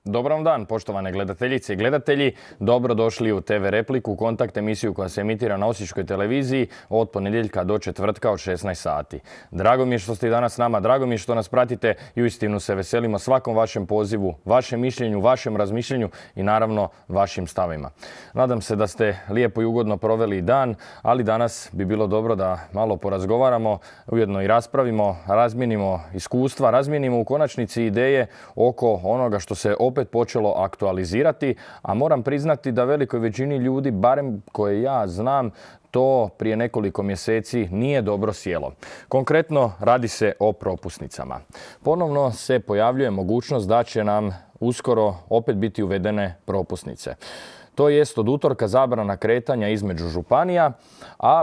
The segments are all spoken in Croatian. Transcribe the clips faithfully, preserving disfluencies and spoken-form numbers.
Dobar vam dan, poštovane gledateljice i gledatelji. Dobro došli u te ve Repliku, kontakt emisiju koja se emitira na Osječkoj televiziji od ponedjeljka do četvrtka od šesnaest sati. Drago mi je što ste i danas s nama, drago mi je što nas pratite i uistinu se veselimo svakom vašem pozivu, vašem mišljenju, vašem razmišljenju i naravno vašim stavima. Nadam se da ste lijepo i ugodno proveli dan, ali danas bi bilo dobro da malo porazgovaramo, ujedno i raspravimo, razmijenimo iskustva, razmijenimo u konačnici ideje oko onoga što se opet počelo aktualizirati, a moram priznati da velikoj većini ljudi, barem koje ja znam, to prije nekoliko mjeseci nije dobro sjelo. Konkretno radi se o propusnicama. Ponovno se pojavljuje mogućnost da će nam uskoro opet biti uvedene propusnice. To jest od utorka zabrana kretanja između županija, a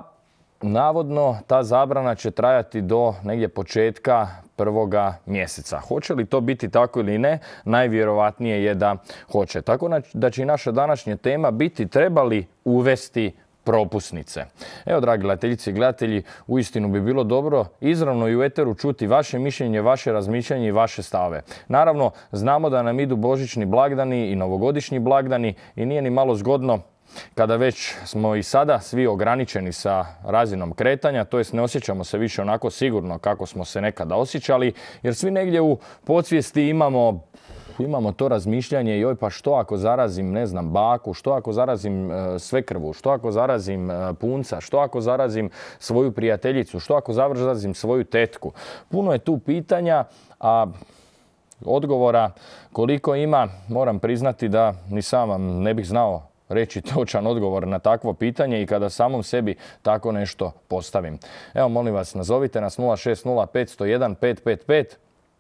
navodno ta zabrana će trajati do negdje početka prvoga mjeseca. Hoće li to biti tako ili ne? Najvjerojatnije je da hoće. Tako da će i naša današnja tema biti trebali uvesti propusnice. Evo, dragi gledateljice i gledatelji, uistinu bi bilo dobro izravno i u eteru čuti vaše mišljenje, vaše razmišljanje i vaše stave. Naravno, znamo da nam idu božićni blagdani i novogodišnji blagdani i nije ni malo zgodno kada već smo i sada svi ograničeni sa razinom kretanja, to jest ne osjećamo se više onako sigurno kako smo se nekada osjećali, jer svi negdje u podsvijesti imamo Imamo to razmišljanje, joj pa što ako zarazim, ne znam, baku, što ako zarazim e, svekrvu, što ako zarazim e, punca, što ako zarazim svoju prijateljicu, što ako zarazim svoju tetku. Puno je tu pitanja, a odgovora koliko ima, moram priznati da ni sam vam ne bih znao reći točan odgovor na takvo pitanje i kada samom sebi tako nešto postavim. Evo, molim vas, nazovite nas nula šest nula pet sto jedan pet pet pet.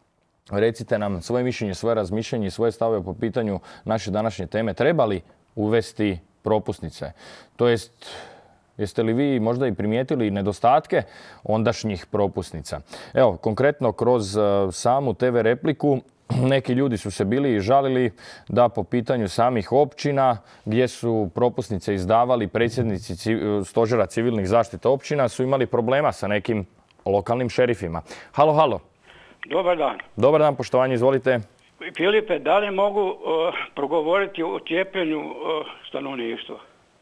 Recite nam svoje mišljenje, svoje razmišljanje i svoje stave po pitanju naše današnje teme. Treba li uvesti propusnice? To jest, jeste li vi možda i primijetili nedostatke ondašnjih propusnica? Evo, konkretno kroz samu te ve Repliku neki ljudi su se bili žalili da po pitanju samih općina gdje su propusnice izdavali predsjednici Stožera civilnih zaštita općina su imali problema sa nekim lokalnim šerifima. Halo, halo. Dobar dan. Dobar dan, poštovanje, izvolite. Filipe, da li mogu uh, progovoriti o cijepljenju uh, stanovništva?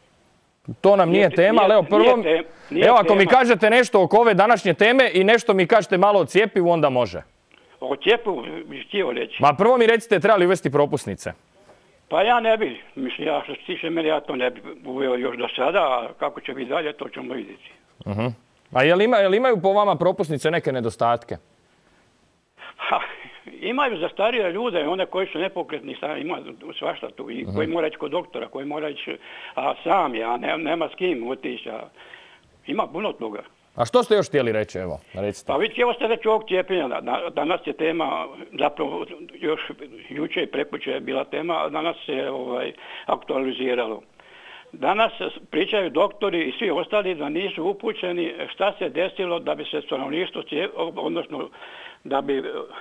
To nam nije, nije tema, ali evo prvo, te, evo ako tema. mi kažete nešto oko ove današnje teme i nešto mi kažete malo o cijepivu, onda može. O cijepivu bih htio reći. Ma prvo mi recite, treba li uvesti propusnice? Pa ja ne bi, mislim, ja što se tiče mene, ja to ne bi uveo još do sada, a kako će biti dalje, to ćemo vidjeti. Uh-huh. A je li, ima, je li imaju po vama propusnice neke nedostatke? Ha, imaju za starije ljude, one koji su nepokretni, ima svašta tu, i uh-huh. koji mora ići kod doktora, koji mora ići a, sam, ja ne, nema s kim otići. Ima puno toga. A što ste još htjeli reći, evo, recite? Pa vidite, evo ste reći ovog cijepljenja. Danas je tema, zapravo još jučer i prekuće je bila tema, a danas se ovaj, aktualiziralo. Danas pričaju doktori i svi ostali da nisu upućeni šta se desilo da bi se stanovništvo, odnosno da bi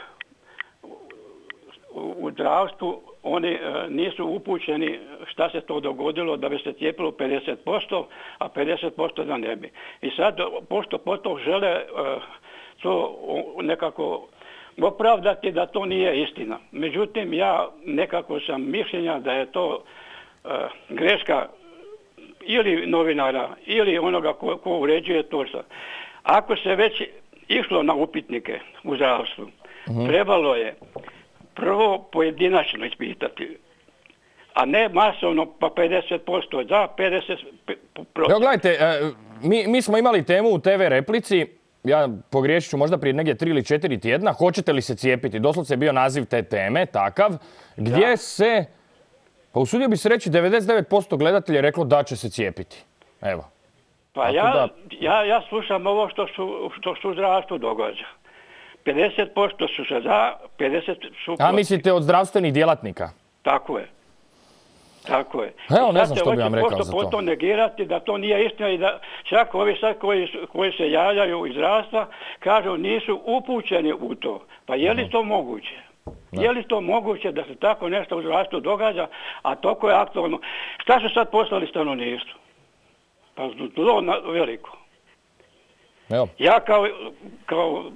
u zdravstvu oni nisu upućeni šta se to dogodilo da bi se cijepilo pedeset posto, a pedeset posto da ne bi. I sad, pošto potom žele to nekako opravdati da to nije istina. Međutim, ja nekako sam mišljenja da je to greška ili novinara, ili onoga ko, ko uređuje to. Ako se već išlo na upitnike u zdravstvu, uh-huh. trebalo je prvo pojedinačno ispitati, a ne masovno pa pedeset posto za, pedeset posto. Evo gledajte, mi, mi smo imali temu u te ve Replici, ja pogriješit ću možda prije negdje tri ili četiri tjedna, hoćete li se cijepiti? Doslovce je bio naziv te teme, takav, gdje da. se... Pa usudio bi se reći devedeset devet posto gledatelja je reklo da će se cijepiti. Evo. Pa ja, da... ja, ja slušam ovo što su, što su u zdravstvu događa. pedeset posto su se za, pedeset posto su protiv. A mislite od zdravstvenih djelatnika? Tako je. Tako je. Evo, ne znam što bi vam rekao za to. Potom negirati da to nije istina i da čak ovi sad koji, koji se javljaju iz zdravstva kažu nisu upućeni u to. Pa je li to moguće? Da. Je li to moguće da se tako nešto u zdravstvu događa, a toliko je aktualno? Šta su sad poslali stanovništvu? Pa to veliko. Evo. Ja kao, kao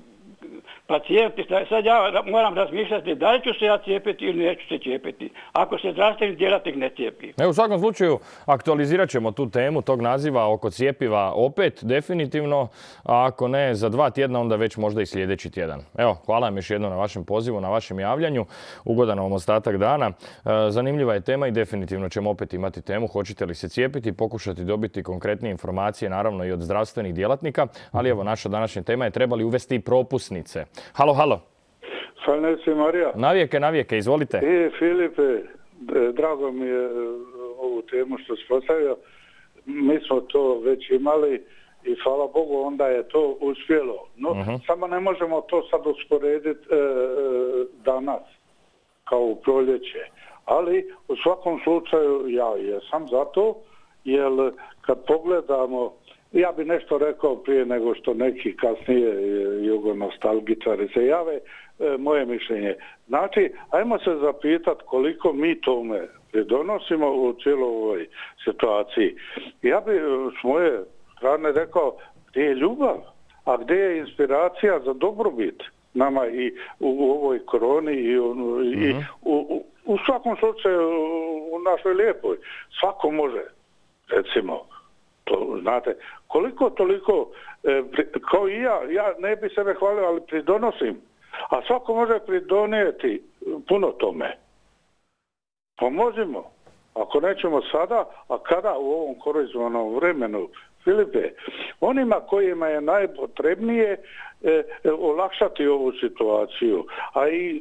pacijenti, sad ja moram razmišljati da li ću se ja cijepiti ili neću se cijepiti, ako se zdravstveni djelatnik ne cijepi. E, u svakom slučaju aktualizirat ćemo tu temu tog naziva oko cijepiva opet, definitivno, a ako ne za dva tjedna, onda već možda i sljedeći tjedan. Evo, hvala vam još jednom na vašem pozivu, na vašem javljanju. Ugodan vam ostatak dana. Zanimljiva je tema i definitivno ćemo opet imati temu. Hoćete li se cijepiti, pokušati dobiti konkretnije informacije, naravno i od zdravstvenih djelatnika, ali evo, naša današnja tema je trebali uvesti i propusnice. Halo, halo. Svaneci Marija. Navijeke, navijeke, izvolite. E, Filipe, drago mi je ovu temu što si postavio. Mi smo to već imali i hvala Bogu onda je to uspjelo. No, uh-huh. samo ne možemo to sad usporediti e, danas kao u proljeće. Ali u svakom slučaju ja jesam za to, jer kad pogledamo, ja bi nešto rekao prije nego što neki kasnije jugonostalgičari se jave, e, moje mišljenje. Znači, ajmo se zapitati koliko mi tome pridonosimo u cijeloj ovoj situaciji. Ja bi s moje strane rekao gdje je ljubav, a gdje je inspiracija za dobrobit nama i u, u ovoj koroni i, u, mm-hmm. i u, u, u svakom slučaju u našoj lijepoj. Svako može, recimo, to znate, koliko toliko, e, pri, kao i ja, ja ne bi sebe hvalio, ali pridonosim, a svako može pridonijeti puno tome. Pomozimo. Ako nećemo sada, a kada u ovom korizmanom vremenu, Filipe, onima kojima je najpotrebnije e, e, olakšati ovu situaciju, a i,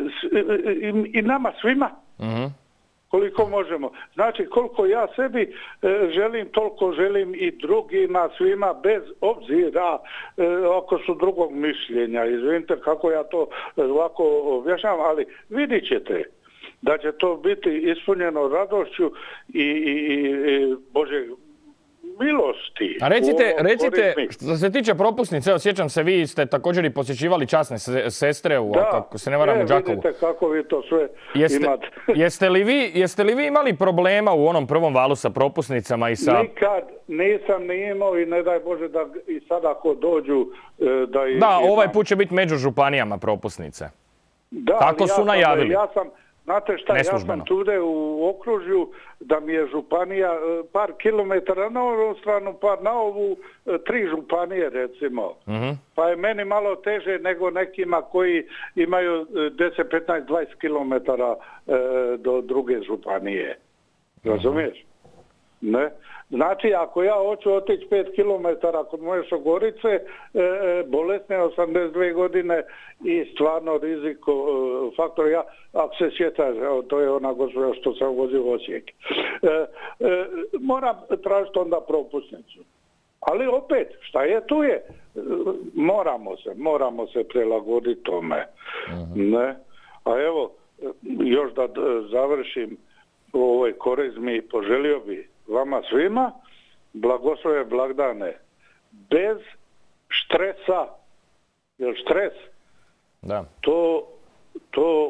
i, i nama svima, mm-hmm. koliko možemo. Znači, koliko ja sebi e, želim, toliko želim i drugima, svima, bez obzira e, ako su drugog mišljenja. Izvinite kako ja to ovako objašnjavam, ali vidit ćete da će to biti ispunjeno radošću i, i, i Bože milosti. A recite, recite, što se tiče propusnice, evo sjećam se, vi ste također i posjećivali časne sestre u, da, ako se ne varam, ne, u Đakovu. Vidite kako vi to sve jeste, imate. jeste, li vi, jeste li vi imali problema u onom prvom valu sa propusnicama i sa... Nikad nisam ni imao i ne daj Bože da i sad ako dođu da i... Da, imam. ovaj put će biti među županijama propusnice. Da, tako su ja najavili. Ja sam, znate šta, ja sam tude u okružju da mi je županija par kilometara na ovu stranu, par na ovu, tri županije recimo. Mm-hmm. Pa je meni malo teže nego nekima koji imaju deset, petnaest, dvadeset kilometara e, do druge županije. Razumiješ? Mm-hmm. Ne? Znači, ako ja hoću otići pet kilometara kod moje šogorice, e, bolesne osamdeset dvije godine i stvarno riziko e, faktor, ja, ako se sjetaš, to je ona gospođa što sam vozio u Osijek. E, e, moram tražiti onda propusnicu. Ali opet, šta je, tu je. E, moramo se, moramo se prilagoditi tome. Uh-huh. Ne? A evo, još da završim u ovoj korizmi, poželio bi vama svima blagoslove blagdane bez štresa, jer stres da. to to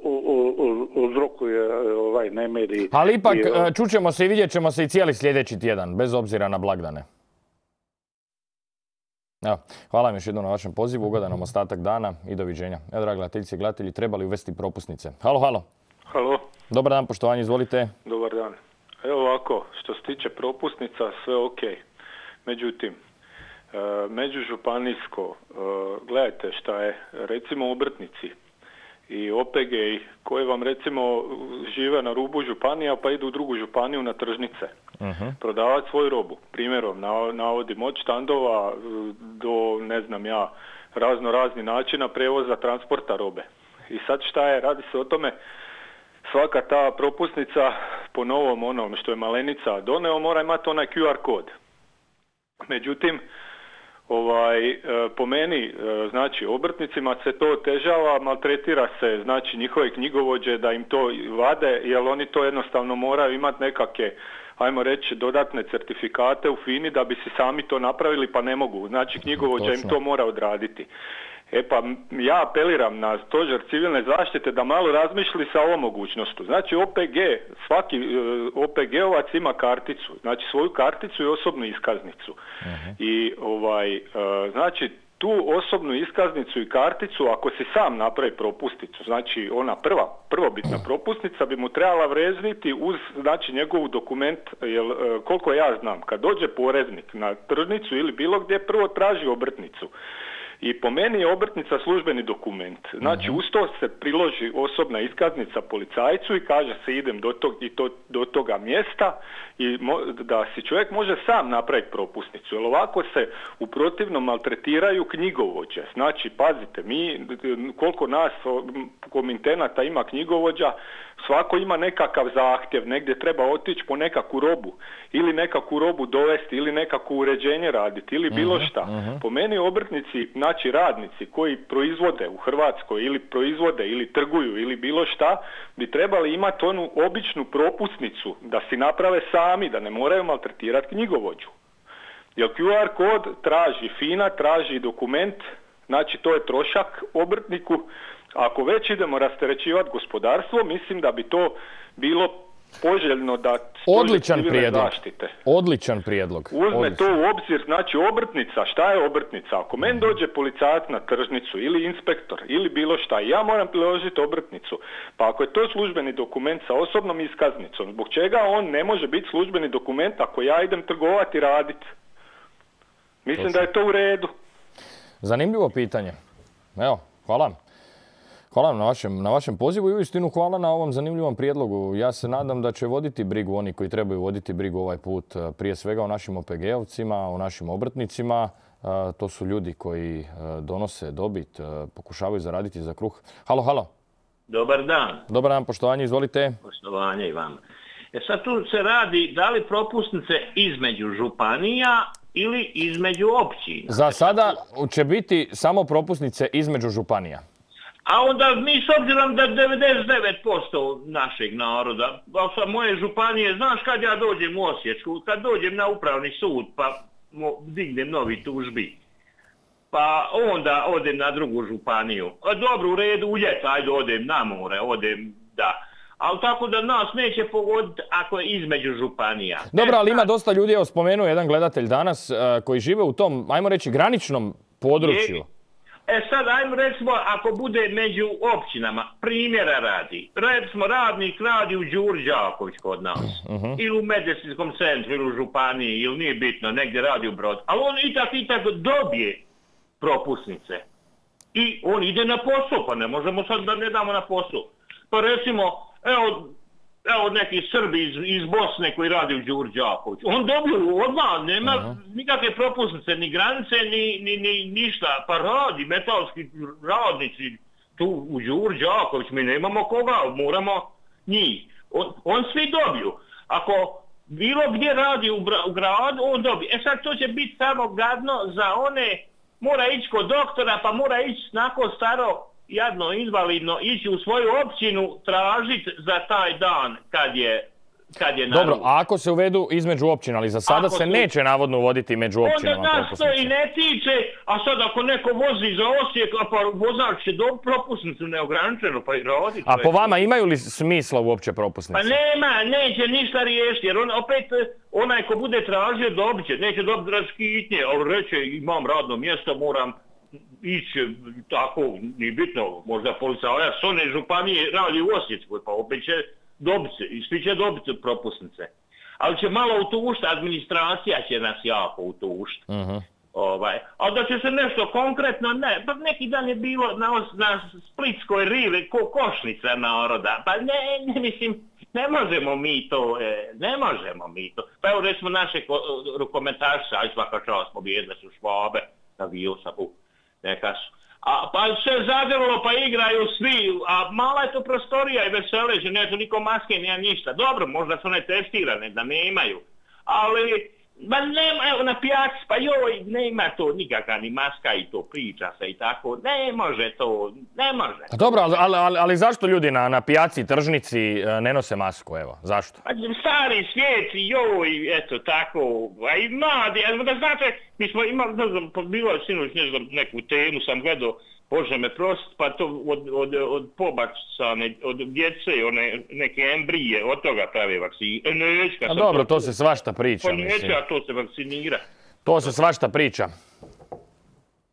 uzrokuje ovaj nemir i... Ali ipak i, čućemo se i vidjet ćemo se i cijeli sljedeći tjedan, bez obzira na blagdane. Evo, hvala vam još jednom na vašem pozivu, ugodan nam ostatak dana i doviđenja. Evo, dragi gledateljice i gledatelji, trebali uvesti propusnice. Halo, halo. Halo. Dobar dan, poštovanje, izvolite. Dobar dan. Evo ovako, što se tiče propusnica, sve ok. Međutim, međužupanijsko, gledajte šta je, recimo obrtnici i O P G-i koji vam recimo žive na rubu županija pa idu u drugu županiju na tržnice. Uh-huh. Prodavati svoju robu. Primjerom, navodim od štandova do, ne znam ja, razno razni načina prevoza transporta robe. I sad šta je, radi se o tome, svaka ta propusnica po novom onom što je Malenica doneo mora imati onaj Q R kod. Međutim, ovaj, po meni, znači obrtnicima se to otežava, maltretira se znači njihove knjigovođe da im to vade, jer oni to jednostavno moraju imati nekakve, ajmo reći, dodatne certifikate u FINI da bi si sami to napravili, pa ne mogu. Znači knjigovođa im to mora odraditi. E pa ja apeliram na stožer civilne zaštite da malo razmišlji sa ovom mogućnostu. Znači O P G, svaki O P G-ovac ima karticu, znači svoju karticu i osobnu iskaznicu. Uh-huh. I ovaj, znači tu osobnu iskaznicu i karticu, ako si sam napravi propusnicu, znači ona prva, prvobitna propusnica bi mu trebala vrezniti uz, znači, njegovu dokument, jer koliko ja znam, kad dođe poreznik na tržnicu ili bilo gdje, prvo traži obrtnicu. I po meni je obrtnica službeni dokument. Znači, uz to se priloži osobna iskaznica policajcu i kaže se idem do, tog, i to, do toga mjesta i mo, da si čovjek može sam napraviti propusnicu. Jer ovako se u protivnom maltretiraju knjigovođe. Znači, pazite, mi, koliko nas komitenata ima knjigovođa, svako ima nekakav zahtjev, negdje treba otići po nekakvu robu ili nekakvu robu dovesti ili nekakvo uređenje raditi ili bilo šta. Uh-huh. Po meni obrtnici, znači radnici koji proizvode u Hrvatskoj ili proizvode ili trguju ili bilo šta, bi trebali imati onu običnu propusnicu da si naprave sami, da ne moraju maltretirati knjigovođu. Jer Q R kod traži FINA, traži dokument, znači to je trošak obrtniku. Ako već idemo rasterećivati gospodarstvo, mislim da bi to bilo poželjno da odličan prijedlog. Zaštite. Odličan prijedlog. Uzme Odličan. to u obzir, znači obrtnica, šta je obrtnica? Ako meni dođe policajac na tržnicu ili inspektor ili bilo šta, ja moram priložiti obrtnicu. Pa ako je to službeni dokument sa osobnom iskaznicom, zbog čega on ne može biti službeni dokument ako ja idem trgovati i raditi? Mislim Točno. Da je to u redu. Zanimljivo pitanje. Evo, hvala. Hvala na vašem, na vašem pozivu i uistinu hvala na ovom zanimljivom prijedlogu. Ja se nadam da će voditi brigu oni koji trebaju voditi brigu ovaj put. Prije svega o našim O P G-ovcima, o našim obrtnicima. To su ljudi koji donose dobit, pokušavaju zaraditi za kruh. Halo, halo. Dobar dan. Dobar dan, poštovanje, izvolite. Poštovanje i vama. E sad tu se radi da li propusnice između županija ili između općina. Za sada će biti samo propusnice između županija. A onda mi s obzirom da devedeset devet posto našeg naroda, sa moje županije, znaš kad ja dođem u Osječku, kad dođem na upravni sud pa dignem novi tužbi, pa onda odem na drugu županiju. A dobro, u redu, u ljet, ajde odem na more, odem, da. Ali tako da nas neće pogoditi ako je između županija. Dobro, ali ima dosta ljudi, evo spomenuo jedan gledatelj danas, koji žive u tom, ajmo reći, graničnom području. E sad, ajmo recimo, ako bude među općinama, primjera radi, recimo radnik radi u Đuri Đaković kod nas, uh-huh. ili u medicinskom centru, ili u županiji, ili nije bitno, negdje radi u Brodu, ali on itak itak dobije propusnice. I on ide na posao, pa ne možemo sad da ne damo na posao. Pa recimo, evo, evo neki Srbi iz, iz Bosne koji radi u Đuri Đaković, on dobio odmah, nema uh-huh. nikakve propusnice, ni granice, ni, ni, ni ništa, pa radi, metalski radnici tu u Đuri Đaković, mi nemamo koga, moramo njih. On, on svi dobiju. Ako bilo gdje radi u, bra, u gradu, on dobije. E sad to će biti samo gadno za one, mora ići kod doktora, pa mora ići nakon staro, jadno, invalidno, ići u svoju općinu tražiti za taj dan kad je, kad je Dobro, a ako se uvedu između općina, ali za sada ako se tu... neće navodno uvoditi među općinama. Onda nas to i ne tiče, a sad ako neko vozi za Osijek, pa vozač će dobiti propusnicu neograničeno, pa i radi. A po vama imaju li smisla uopće propusnice? Pa nema, neće ništa riješiti, jer on opet, onaj ko bude tražio dobit će, neće dobiti raskitnje, ali reće imam radno mjesto, moram ići tako, nije bitno, možda policajac s one županije radi u Osječkoj, pa opet će dobiti se, i svi će dobiti propusnice. Ali će malo utušiti, administracija će nas jako utušiti. Uh-huh. Ovaj. A da će se nešto konkretno, ne, pa neki dan je bilo na, na Splitskoj rivi ko košnica naroda, pa ne, ne mislim, ne možemo mi to, ne možemo mi to. Pa evo recimo naše rukometašice, aj svaka čast pobjedile su Švabe, navio sam u neka su. A, pa se zadrlo, pa igraju svi, a mala je to prostorija i veseleće, ne to niko maske, nije ništa. Dobro, možda su ne testirane, da ne imaju, ali ba nema, evo na pijaci, pa joj, nema to nikakva ni maska i to priča se i tako, ne može to, ne može. Dobro, ali, ali, ali zašto ljudi na, na pijaci, tržnici ne nose masku, evo, zašto? Pa stari svijet, joj, eto tako, a i mladi, evo da znate, mi smo imali, ne znam, bilo je sinoć, ne znam, neku temu sam gledao, Bože me prost, pa to od, od, od pobacane, od djece, one neke embrije, od toga prave vakcine. Nećka, a dobro, to, to se svašta priča, pa nećka, to se vakcinira. To se svašta priča.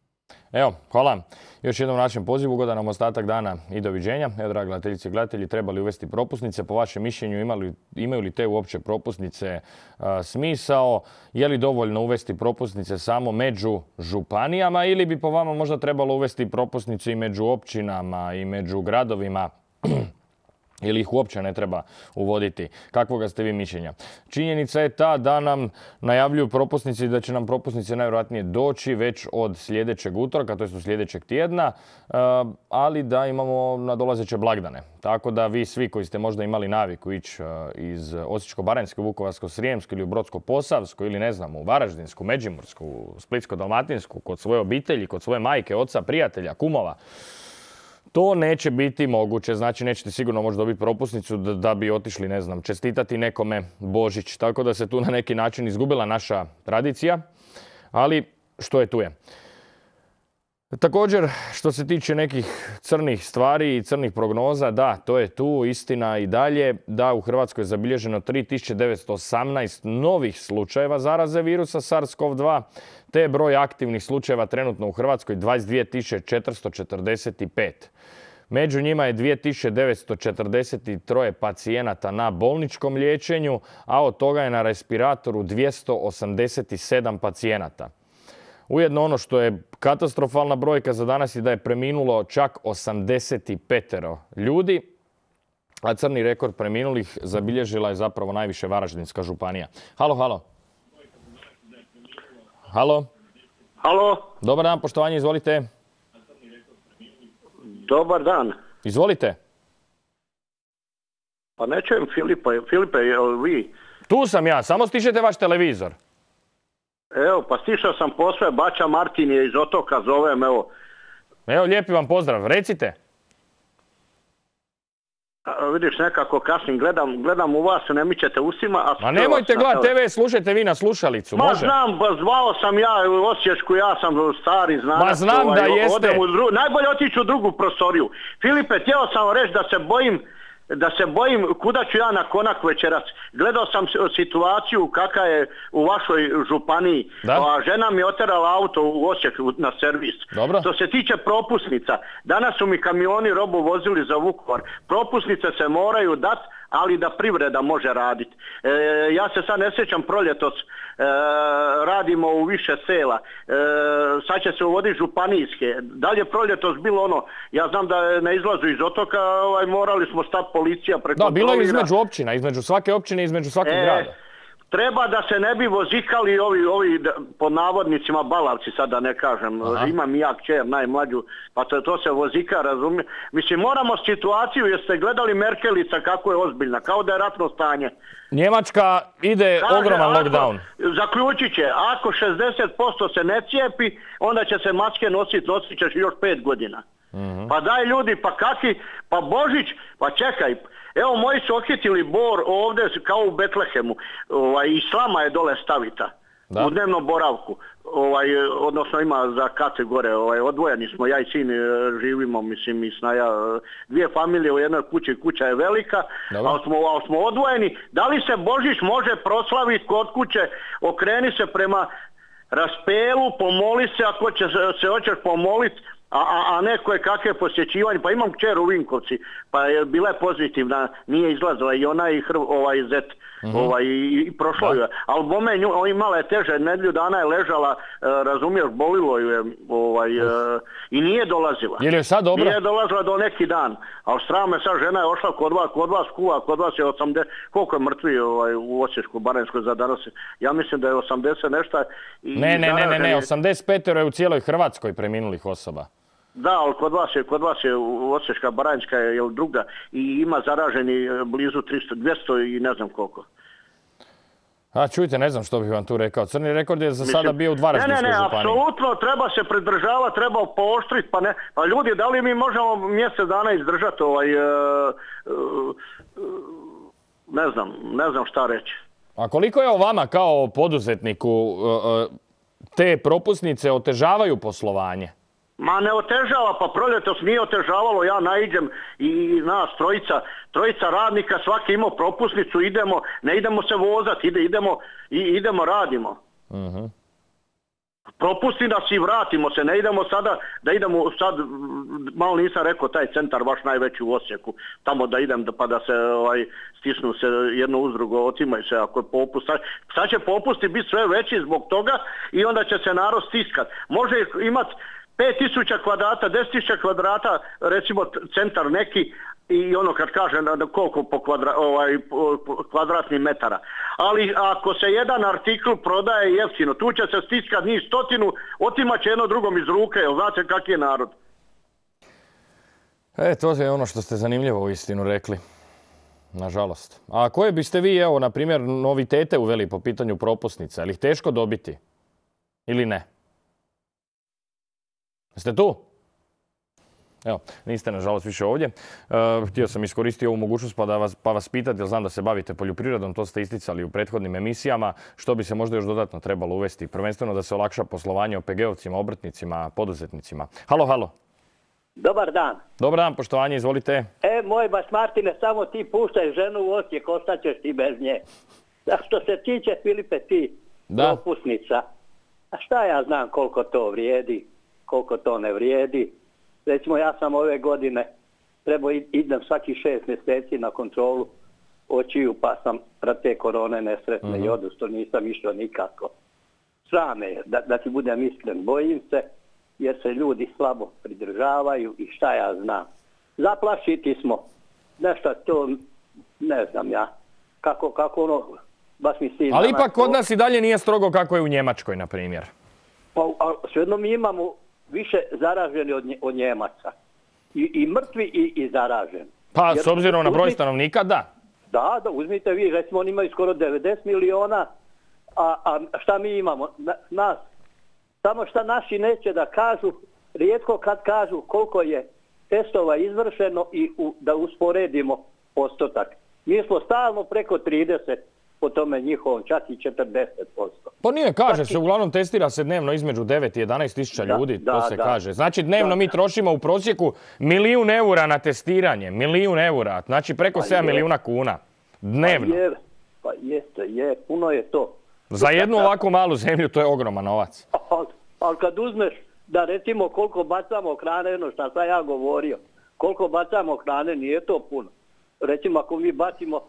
Evo, hvala još jednom našem pozivu, ugodan nam ostatak dana i doviđenja. Evo, dragi gledateljice i gledatelji, treba li uvesti propusnice? Po vašem mišljenju imali, imaju li te uopće propusnice a, smisao? Je li dovoljno uvesti propusnice samo među županijama ili bi po vama možda trebalo uvesti propusnice i među općinama i među gradovima? Ili ih uopće ne treba uvoditi? Kakvoga ste vi mišljenja? Činjenica je ta da nam najavljuju propusnice i da će nam propusnice najvjerojatnije doći već od sljedećeg utorka, to jest od sljedećeg tjedna, ali da imamo nadolazeće blagdane. Tako da vi svi koji ste možda imali naviku ići iz Osječko-baranjske, Vukovarsko-srijemske ili u Brodsko-posavsku ili ne znam u Varaždinsku, Međimursku, Splitsko-dalmatinsku, kod svoje obitelji, kod svoje majke, oca, prijatelja, kumova, to neće biti moguće, znači nećete sigurno moći dobiti propusnicu da, da bi otišli, ne znam, čestitati nekome Božić. Tako da se tu na neki način izgubila naša tradicija, ali što je tu je. Također, što se tiče nekih crnih stvari i crnih prognoza, da, to je tu istina i dalje, da u Hrvatskoj je zabilježeno tri tisuće devetsto osamnaest novih slučajeva zaraze virusa SARS-CoV dva, te je broj aktivnih slučajeva trenutno u Hrvatskoj dvadeset dvije tisuće četiristo četrdeset pet. Među njima je dvije tisuće devetsto četrdeset tri pacijenata na bolničkom liječenju, a od toga je na respiratoru dvjesto osamdeset sedam pacijenata. Ujedno ono što je katastrofalna brojka za danas je da je preminulo čak osamdeset pet ljudi, a crni rekord preminulih zabilježila je zapravo najviše Varaždinska županija. Halo, halo. Halo. Halo. Dobar dan, poštovanje, izvolite. Dobar dan. Izvolite. Pa ne čujem Filipa. Filipe, jel vi? Tu sam ja, samo stišete vaš televizor. Evo, pa stišao sam posve, Bača Martin je iz Otoka, zovem, evo. Evo, lijepi vam pozdrav, recite. A, vidiš, nekako kasnim, gledam, gledam u vas, ne mičete usima. A Ma nemojte gledati te ve, slušajte vi na slušalicu, Ma može? znam, ba, zvao sam ja u Osječku, ja sam stari znanac. Ma znam da ovaj, jeste. Odem u dru... Najbolje otići u drugu prostoriju. Filipe, htio sam reći da se bojim da se bojim kuda ću ja na konak večeras. Gledao sam situaciju kakva je u vašoj županiji. Da? A žena mi je oterala auto u Osijek na servis. Dobro. Što se tiče propusnica, danas su mi kamioni robu vozili za Vukovar. Propusnice se moraju dati, ali da privreda može raditi. E, ja se sad ne sjećam proljetos, e, radimo u više sela, e, sad će se uvoditi županijske. Da li je proljetos bilo ono, ja znam da ne izlazu iz Otoka, ovaj, morali smo stati policija prekontrolira. Da, bilo je između općina, između svake općine, između svakog e, grada. Treba da se ne bi vozikali ovi, ovi po navodnicima balavci, sad da ne kažem. Aha. Imam i ja kćer, najmlađu, pa to, to se vozika, razumije. Mislim, moramo situaciju, jeste gledali Merkelica kako je ozbiljna, kao da je ratno stanje. Njemačka ide Kaže, ogroman ako, lockdown. Zaključit će, ako šezdeset posto se ne cijepi, onda će se maske nositi, nosit ćeš još pet godina. Mm-hmm. Pa daj ljudi, pa kaki, pa Božić, pa čekaj. Evo, moji su okitili bor ovdje kao u Betlehemu. Ovaj, i slama je dole stavita. Da? U dnevnom boravku. Ovaj, odnosno ima za kate gore. Ovaj, odvojeni smo, ja i sin živimo, mislim, i snaja. Dvije familije u jednoj kući, kuća je velika, ali smo, ali smo odvojeni. Da li se Božić može proslaviti kod kuće? Okreni se prema Raspelu, pomoli se ako će, se hoćeš pomoliti. A, a, a neko je kakve posjećivanje, pa imam kćer u Vinkovci, pa je bila je pozitivna, nije izlazila i ona i hrv, ovaj zet, mm-hmm. ovaj, i, i prošlo je. Ali bome nju, imala je teže, nedlju dana je ležala, e, razumiješ, bolilo ju je, ovaj, e, i nije dolazila. Je li je sad dobro? Nije dolazila do neki dan, ali strame sad žena je ošla kod vas, kod vas kuva, kod vas je osamdeset, koliko je mrtvi ovaj, u Osječku, Baranjskoj za danas, ja mislim da je osamdeset nešto. I ne, ne, ne, ne, ne, osamdeset pet je u cijeloj Hrvatskoj preminulih osoba. Da, ali kod vas je, kod vas je Osječka, Baranjska je jel druga i ima zaraženi blizu tristo, dvjesto i ne znam koliko. A čujte, ne znam što bih vam tu rekao. Crni rekord je za Mislim, sada bio u Varaždinskoj županiji. Ne, ne, ne, apsolutno treba se pridržavati, treba pooštriti, pa ne. Pa ljudi, da li mi možemo mjesec dana izdržati ovaj, uh, uh, ne znam, ne znam šta reći. A koliko je o vama kao poduzetniku uh, uh, te propusnice otežavaju poslovanje? Ma ne otežava, pa proljetos nije otežavalo, ja naiđem i nas trojica, trojica radnika, svaki imao propusnicu, idemo, ne idemo se vozati, ide, idemo, i, idemo, radimo. Uh-huh. Propusti nas i vratimo se, ne idemo sada, da idemo sad, malo nisam rekao taj centar baš najveći u Osijeku, tamo da idem da, pa da se ovaj, stisnu se jedno uz drugo, otimaju se ako je popust. Sad će popusti biti sve veći zbog toga i onda će se narod stiskat. Može imati pet tisuća kvadrata, deset tisuća kvadrata, recimo centar neki, i ono kad kaže na koliko po, kvadra, ovaj, po, po kvadratnih metara. Ali ako se jedan artikl prodaje jeftino, tu će se stiskat njih stotinu, otimat će jedno drugom iz ruke, jel znate kak je narod? E, to je ono što ste zanimljivo u istinu rekli. Nažalost. A koje biste vi, evo, na primjer, novitete uveli po pitanju propusnica? Je li ih teško dobiti? Ili ne? Jeste tu? Evo, niste nažalost više ovdje. E, htio sam iskoristiti ovu mogućnost pa, da vas, pa vas pitati, jer znam da se bavite poljoprivredom, to ste isticali u prethodnim emisijama, što bi se možda još dodatno trebalo uvesti, prvenstveno da se olakša poslovanje O P G-ovcima, obrtnicima, poduzetnicima. Halo, halo. Dobar dan. Dobar dan, poštovanje, izvolite. E, moj baš Martine, samo ti puštaj ženu u Osijek, ostaćeš ti bez nje. A što se tiče, Filipe, ti da. propusnica, a šta ja znam koliko to vrijedi, koliko to ne vrijedi. Recimo, ja sam ove godine trebao idem svaki šest mjeseci na kontrolu očiju, pa sam rad te korone nesretne uh-huh. i odustao, nisam išao nikako. Srame je, da, da ti budem iskren, bojim se, jer se ljudi slabo pridržavaju i šta ja znam. Zaplašiti smo, nešto to, ne znam ja, kako, kako ono, baš mi sin... Ali ipak kod nas i dalje nije strogo kako je u Njemačkoj, na primjer. Pa, a svejedno mi imamo više zaraženi od, nje, od Njemaca. I, i mrtvi i, i zaraženi. Pa, jer, s obzirom na broj uzmite, stanovnika, da. Da, da, uzmite vi, recimo oni imaju skoro devedeset miliona, a, a šta mi imamo? Na, nas. Samo šta naši neće da kažu, rijetko kad kažu koliko je testova izvršeno i u, da usporedimo postotak. Mi smo stalno preko trideset, po tome njihovom, čak i četrdeset posto. Pa nije, kaže se, uglavnom testira se dnevno između devet i jedanaest tisuća ljudi, da, to se da. kaže. Znači dnevno da. mi trošimo u prosjeku milijun eura na testiranje, milijun eura, znači preko pa sedam milijuna kuna. Dnevno. Pa je, pa jeste, je, puno je to. Za jednu ovako malu zemlju to je ogroman novac. Ali al kad uzmeš da recimo koliko bacamo hrane, jedno što sam ja govorio, koliko bacamo hrane, nije to puno. Recimo ako mi bacimo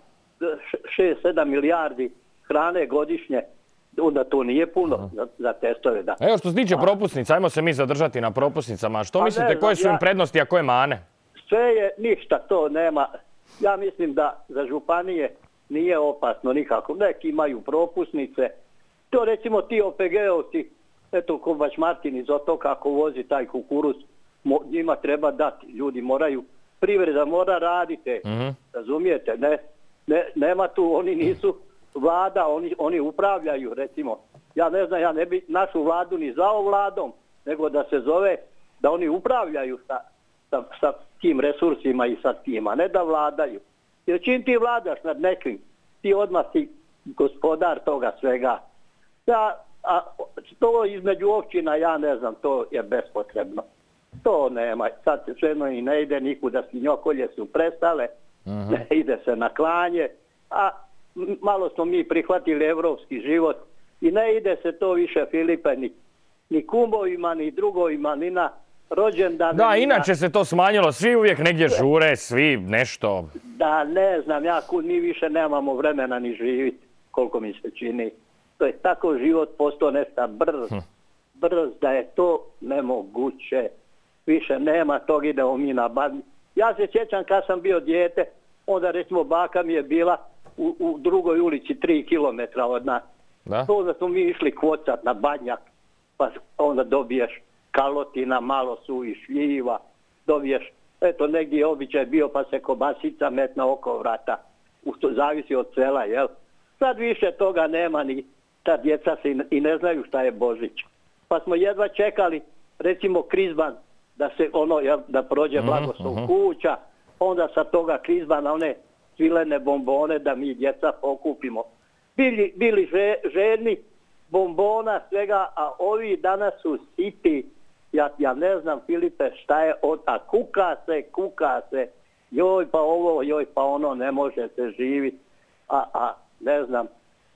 šest sedam milijardi hrane godišnje, onda to nije puno za, za testove. Da. Evo što se tiče propusnica, ajmo se mi zadržati na propusnicama. Što pa mislite, ne, koje su im ja, prednosti, a koje mane? Sve je, ništa to nema. Ja mislim da za županije nije opasno nikako. Neki imaju propusnice. To recimo ti O P G-ovci, eto ko baš Martin iz Otoka, ako vozi taj kukuruz, mo, njima treba dati. Ljudi moraju, privreda mora raditi, mm-hmm. razumijete, ne, ne, nema tu, oni nisu vlada, oni, oni upravljaju, recimo. Ja ne znam, ja ne bi našu vladu ni zvao vladom, nego da se zove, da oni upravljaju sa, sa, sa tim resursima i sa tima, ne da vladaju. Jer čim ti vladaš nad nekim, ti odmah si gospodar toga svega. Ja, a to između općina, ja ne znam, to je bespotrebno. To nema, sad se sve i ne ide nikuda, svinjokolje su prestale, uh-huh. ne ide se na klanje, a malo smo mi prihvatili evropski život i ne ide se to više, Filipe, ni, ni kumovima, ni drugovima, ni na rođendane. Da, inače na... se to smanjilo, svi uvijek negdje žure, svi nešto. Da, ne znam, ja kud mi više nemamo vremena ni živiti, koliko mi se čini. To je tako život postao nešto brz, hm. brz da je to nemoguće. Više nema tog, idemo mi na badnju. Ja se sjećam kad sam bio dijete, onda recimo baka mi je bila u, u drugoj ulici tri kilometra od nas. Da? Onda smo mi išli kvocat na badnjak, pa onda dobiješ kalotina, malo suvi šljiva, dobiješ, eto negdje je običaj bio pa se kobasica metna oko vrata. To zavisi od sela, jel? Sad više toga nema, ni ta djeca se i ne znaju šta je Božić. Pa smo jedva čekali, recimo krizban, da se ono, jel, da prođe blagoslov uh-huh. kuća, onda sa toga krizbana one svilene bombone da mi djeca pokupimo. Bili, bili željni bombona svega, a ovi danas su siti. Ja, ja ne znam, Filipe, šta je od... A kuka se, kuka se. Joj pa ovo, joj pa ono, ne može se živiti. A, a ne znam,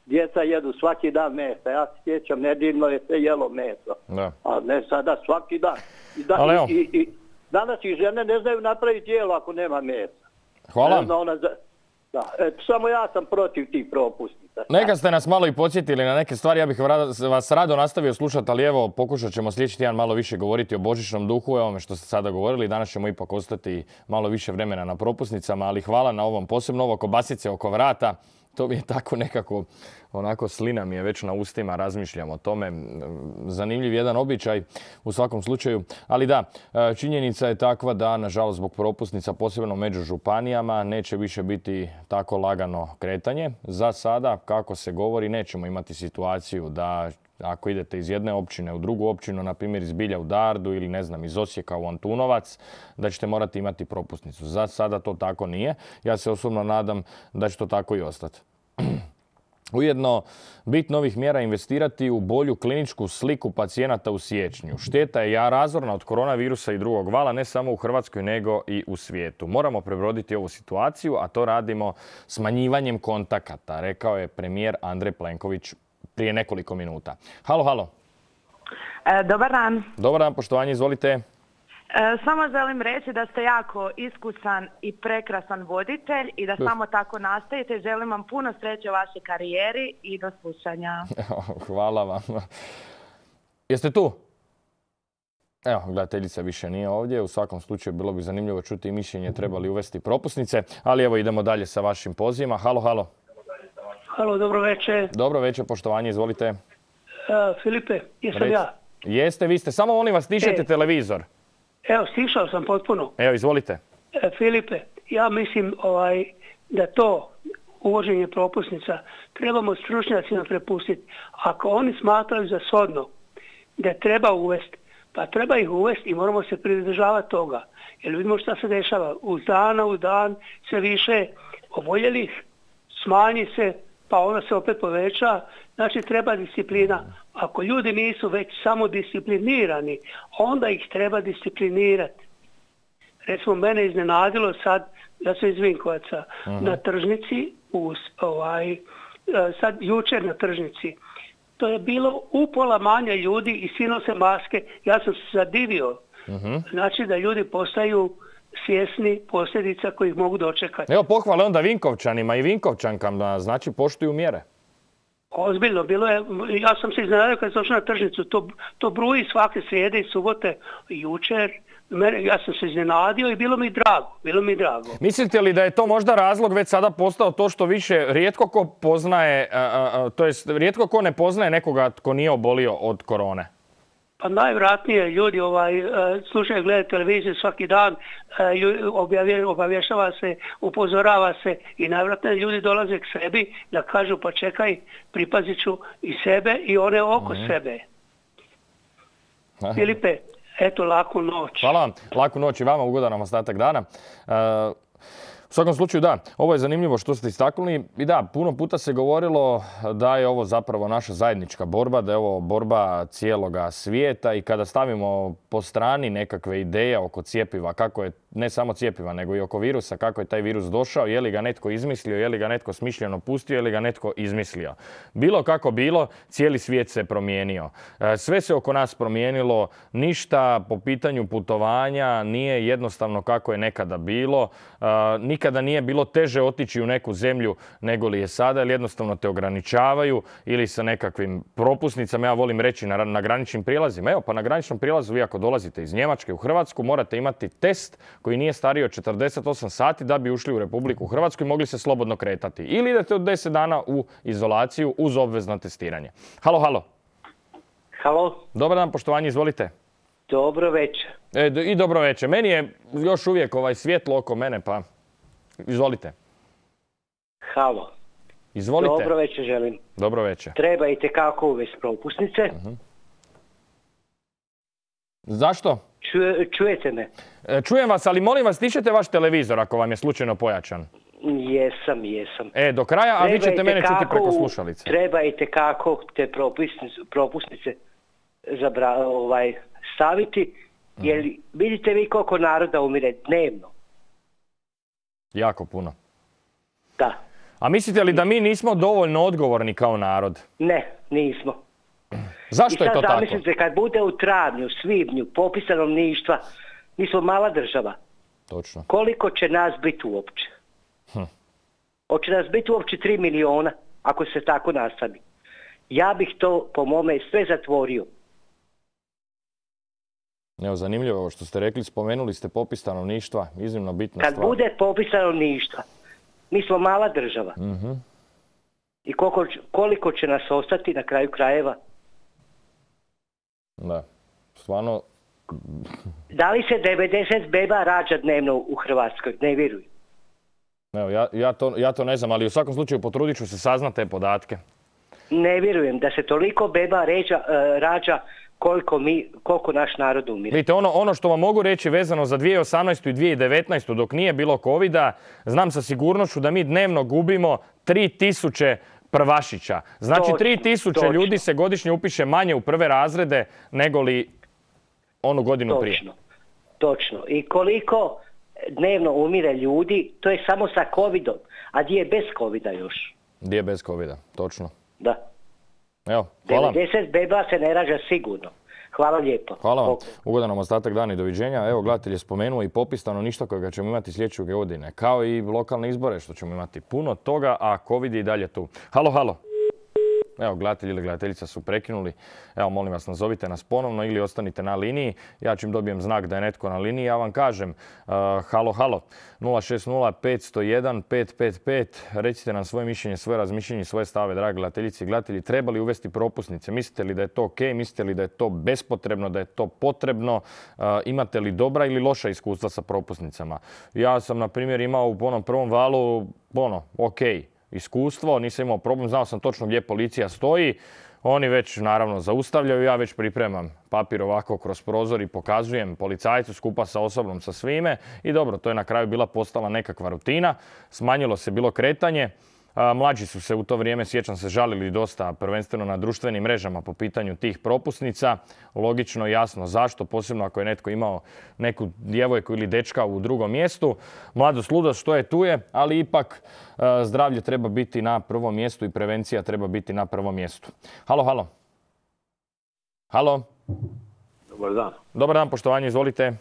Djeca jedu svaki dan meso. Ja se sjećam, nedivno je se jelo meso. Da. A ne sada svaki dan. I, da, Ali evo. i, i, i danas i žene ne znaju napraviti jelo ako nema mesa. Hvala. Ne zna ona za... Da, e, samo ja sam protiv tih propusnica. Neka ste nas malo i podsjetili na neke stvari, ja bih vas rado nastavio slušati, ali evo pokušat ćemo sljedeći tjedan malo više govoriti o božićnom duhu, ovome što ste sada govorili. Danas ćemo ipak ostati malo više vremena na propusnicama, ali hvala na ovom, posebno ovo kobasice oko vrata. To mi je tako nekako, onako slina mi je već na ustima, razmišljam o tome. Zanimljiv jedan običaj u svakom slučaju. Ali da, činjenica je takva da, nažalost, zbog propusnica, posebno među županijama, neće više biti tako lagano kretanje. Za sada, kako se govori, nećemo imati situaciju da ako idete iz jedne općine u drugu općinu, na primjer iz Bilja u Dardu ili ne znam iz Osijeka u Antunovac, da ćete morati imati propusnicu. Za sada to tako nije. Ja se osobno nadam da će to tako i ostati. Ujedno, bit novih mjera investirati u bolju kliničku sliku pacijenata u siječnju. Šteta je razorna od koronavirusa i drugog vala, ne samo u Hrvatskoj, nego i u svijetu. Moramo prebroditi ovu situaciju, a to radimo smanjivanjem kontakata, rekao je premijer Andrej Plenković prije nekoliko minuta. Halo, halo. E, dobar dan. Dobar dan, poštovanje, izvolite. E, samo želim reći da ste jako iskusan i prekrasan voditelj i da samo tako nastavite. Želim vam puno sreće u vašoj karijeri i do slušanja. Hvala vam. Jeste tu? Evo, gledateljica više nije ovdje. U svakom slučaju bilo bi zanimljivo čuti i mišljenje treba li uvesti propusnice. Ali evo idemo dalje sa vašim pozivima. Halo, halo. Halo, dobro večer. Dobro večer, poštovanje, izvolite. Uh, Filipe, jesam Rec... ja. Jeste, vi ste. Samo molim vas, stišajte e, televizor. Evo, stišao sam potpuno. Evo, izvolite. E, Filipe, ja mislim ovaj, da to uvođenje propusnica trebamo stručnjacima prepustiti. Ako oni smatraju za shodno da treba uvesti, pa treba ih uvesti i moramo se pridržavati toga. Jer vidimo šta se dešava. Uz dana u dan sve više oboljelih, smanji se, pa ona se opet poveća. Znači treba disciplina. Ako ljudi nisu već samo disciplinirani, onda ih treba disciplinirati. Recimo, mene iznenadilo sad, ja sam iz Vinkovaca, uh-huh. na tržnici, uz, ovaj, sad jučer na tržnici, to je bilo upola manje ljudi i svi nose maske. Ja sam se zadivio. Uh-huh. Znači da ljudi postaju svjesni posljedica kojih mogu dočekati. Evo pohvale onda Vinkovčanima i Vinkovčankama, znači poštuju mjere. Ozbiljno, bilo je, ja sam se iznenadio kad sam došao na tržnicu, to, to bruji svake srijede i subote, jučer, mene, ja sam se iznenadio i bilo mi drago, bilo mi drago. Mislite li da je to možda razlog već sada postao to što više rijetko ko poznaje, a, a, to jest rijetko ko ne poznaje nekoga tko nije obolio od korone? Pa najvjerojatnije ljudi ovaj, slušaju, gledaju televiziju svaki dan, obavješava se, upozorava se i najvjerojatnije ljudi dolaze k sebi da kažu pa čekaj, pripazit ću i sebe i one oko mm. sebe. Filipe, eto, laku noć. Hvala vam, laku noć i vama, ugodan vam ostatak dana. Uh... U svakom slučaju da, ovo je zanimljivo što ste istaknuli i da, puno puta se govorilo da je ovo zapravo naša zajednička borba, da je ovo borba cijeloga svijeta i kada stavimo po strani nekakve ideje oko cjepiva, kako je, ne samo cjepiva, nego i oko virusa, kako je taj virus došao, je li ga netko izmislio, je li ga netko smišljeno pustio, je li ga netko izmislio. Bilo kako bilo, cijeli svijet se promijenio. Sve se oko nas promijenilo, ništa po pitanju putovanja nije jednostavno kako je nekada bilo. Nikada nije bilo teže otići u neku zemlju nego li je sada, jer jednostavno te ograničavaju ili sa nekakvim propusnicama, ja volim reći na, na graničnim prijelazima. Evo, pa na graničnom prijelazu vi ako dolazite iz Njemačke u Hrvatsku morate imati test koji nije stariji od četrdeset osam sati da bi ušli u Republiku Hrvatsku i mogli se slobodno kretati. Ili idete od deset dana u izolaciju uz obvezno testiranje. Halo, halo. Halo. Dobar dan, poštovanje, izvolite. Dobro večer. E, I dobro večer. Meni je još uvijek ovaj svjetlo oko mene, pa izvolite. Halo. Izvolite. Dobro večer želim. Dobro večer. Treba itekako uvesti propusnice. Uh-huh. Zašto? Čuje, čujete me? E, čujem vas, ali molim vas, stišete vaš televizor ako vam je slučajno pojačan. Jesam, jesam. E, do kraja, a vi ćete mene čuti preko slušalice. Treba itekako te propusnice, propusnice zabra, ovaj, staviti, uh-huh. jer vidite vi koliko naroda umire dnevno. Jako puno. Da. A mislite li da mi nismo dovoljno odgovorni kao narod? Ne, nismo. Zašto je to tako? I sad zamislite, kad bude u travnju, svibnju, popis stanovništva, mi smo mala država. Točno. Koliko će nas biti uopće? Hm. Hoće nas biti uopće tri miliona, ako se tako nastavi. Ja bih to, po mome, sve zatvorio. Evo, zanimljivo ovo što ste rekli, spomenuli ste popis stanovništva, iznimno bitna Kad stvar. bude popis stanovništva, mi smo mala država. Mm-hmm. I koliko, koliko će nas ostati na kraju krajeva? Da, stvarno... Da li se devedeset beba rađa dnevno u Hrvatskoj? Ne vjerujem. Evo, ja, ja, to, ja to ne znam, ali u svakom slučaju potrudit ću se saznati te podatke. Ne vjerujem da se toliko beba ređa, uh, rađa koliko, mi, koliko naš narod umire. Vidite, ono, ono što vam mogu reći vezano za dvije tisuće osamnaestu i dvije tisuće devetnaestu dok nije bilo covida, znam sa sigurnošću da mi dnevno gubimo tri tisuće prvašića. Znači točno, tri tisuće točno. ljudi se godišnje upiše manje u prve razrede nego li onu godinu točno, prije. Točno. I koliko dnevno umire ljudi, to je samo sa covidom. A gdje je bez covida još? Gdje je bez covida, točno. Da. Evo, hvala. devedeset beba se ne rađa sigurno. Hvala lijepo. Hvala vam. Ugodan vam ostatak dana i doviđenja. Evo, gledatelj je spomenuo i popis stanovništva kojega ćemo imati sljedeće godine. Kao i lokalne izbore što ćemo imati puno toga, a covid je i dalje tu. Halo, halo. Evo, gledatelj ili gledateljica su prekinuli. Evo, molim vas, nazovite nas ponovno ili ostanite na liniji. Ja čim dobijem znak da je netko na liniji, ja vam kažem uh, halo, halo. nula šest nula pet jedan zero jedan pet pet pet. Recite nam svoje mišljenje, svoje razmišljenje, svoje stave, dragi gledateljice i gledatelji. Treba li uvesti propusnice? Mislite li da je to ok? Mislite li da je to bespotrebno, da je to potrebno? Uh, imate li dobra ili loša iskustva sa propusnicama? Ja sam, na primjer, imao u onom prvom valu, ono, ok. iskustvo, nisam imao problem, znao sam točno gdje policija stoji. Oni već naravno zaustavljaju, ja već pripremam papir ovako kroz prozor i pokazujem policajcu skupa sa osobnom, sa svime. I dobro, to je na kraju bila postala nekakva rutina. Smanjilo se bilo kretanje. Mlađi su se u to vrijeme, sjećam se, žalili dosta, prvenstveno na društvenim mrežama po pitanju tih propusnica. Logično i jasno zašto, posebno ako je netko imao neku djevojku ili dečka u drugom mjestu. Mladost, ludost, što je tu je, ali ipak zdravlje treba biti na prvom mjestu i prevencija treba biti na prvom mjestu. Halo, halo. Halo. Dobar dan. Dobar dan, poštovanje, izvolite.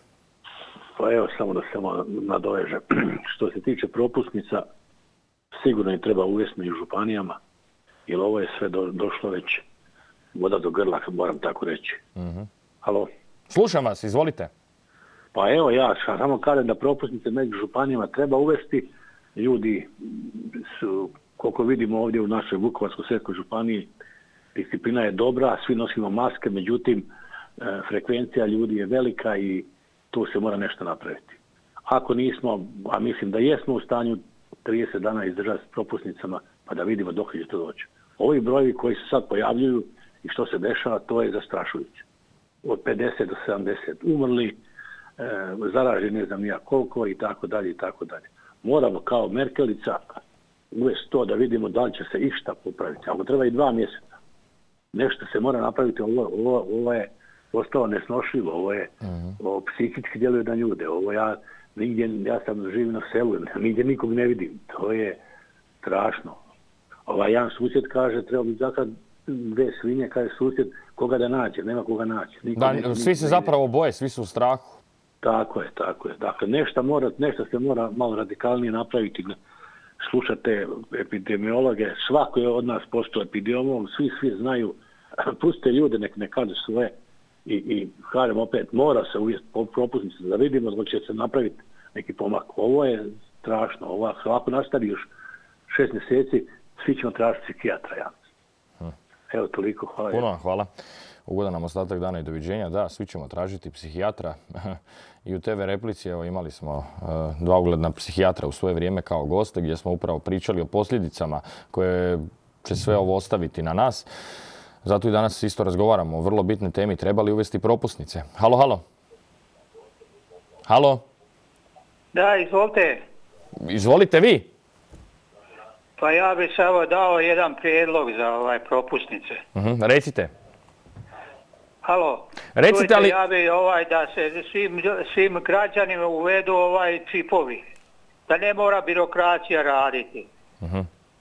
Pa evo, samo da se nadovežem. Što se tiče propusnica, sigurno je treba uvesti među županijama, jer ovo je sve do, došlo već voda do grla, moram tako reći. Mm-hmm. Halo? Slušam vas, izvolite. Pa evo, ja samo kažem da propusnice među županijama treba uvesti. Ljudi su, koliko vidimo ovdje u našoj Vukovarsko-srijemskoj županiji, disciplina je dobra, svi nosimo maske, međutim, e, frekvencija ljudi je velika i tu se mora nešto napraviti. Ako nismo, a mislim da jesmo u stanju trideset dana izdržati s propusnicama, pa da vidimo dok će to doći. Ovi brojevi koji se sad pojavljuju i što se dešava, to je zastrašujuće. Od pedeset do sedamdeset umrli, e, zaraženi ne znam nija koliko i tako dalje i tako dalje. Moramo kao Merkelica uvesti to da vidimo da li će se išta popraviti. Ako treba i dva mjeseca. Nešto se mora napraviti, ovo, ovo, ovo je postalo nesnošljivo, ovo je mm-hmm. ovo psihički djeluje na ljude, ovo ja nigdje, ja sam živim na selu, nigdje nikog ne vidim, to je strašno. Ovaj jedan susjed kaže, treba bi zaklad dve svinje, kaže susjed, koga da nađe, nema koga naći. Niko da, ne, svi se zapravo boje, svi su u strahu. Tako je, tako je. Dakle, nešto, mora, nešto se mora malo radikalnije napraviti. Slušate epidemiologe, svako je od nas postao epidemiolog, svi, svi znaju, pustite ljude, nek ne kažu sve. I, i kažem opet, mora se uvijest propusnice da vidimo dok će se napraviti neki pomak. Ovo je strašno. Ovo, ako nastavi još šest mjeseci, svi ćemo tražiti psihijatra. Ja. Hm. Evo, toliko. Hvala. Puno hvala. Ugodan nam ostatak dana i doviđenja. Da, svi ćemo tražiti psihijatra. I u te ve replici evo, imali smo uh, dva ugledna psihijatra u svoje vrijeme kao goste gdje smo upravo pričali o posljedicama koje će sve ovo ostaviti na nas. Zato i danas isto razgovaramo o vrlo bitnoj temi. Treba li uvesti propusnice? Halo, halo. Halo. Da, izvolite. Izvolite vi. Pa ja bih samo dao jedan prijedlog za ovaj propusnice. Uh-huh. Recite. Halo. Recite, Čujte, ali... ja bih ovaj, da se svim, svim građanima uvedu ovaj čipovi. Da ne mora birokracija raditi. Uh-huh.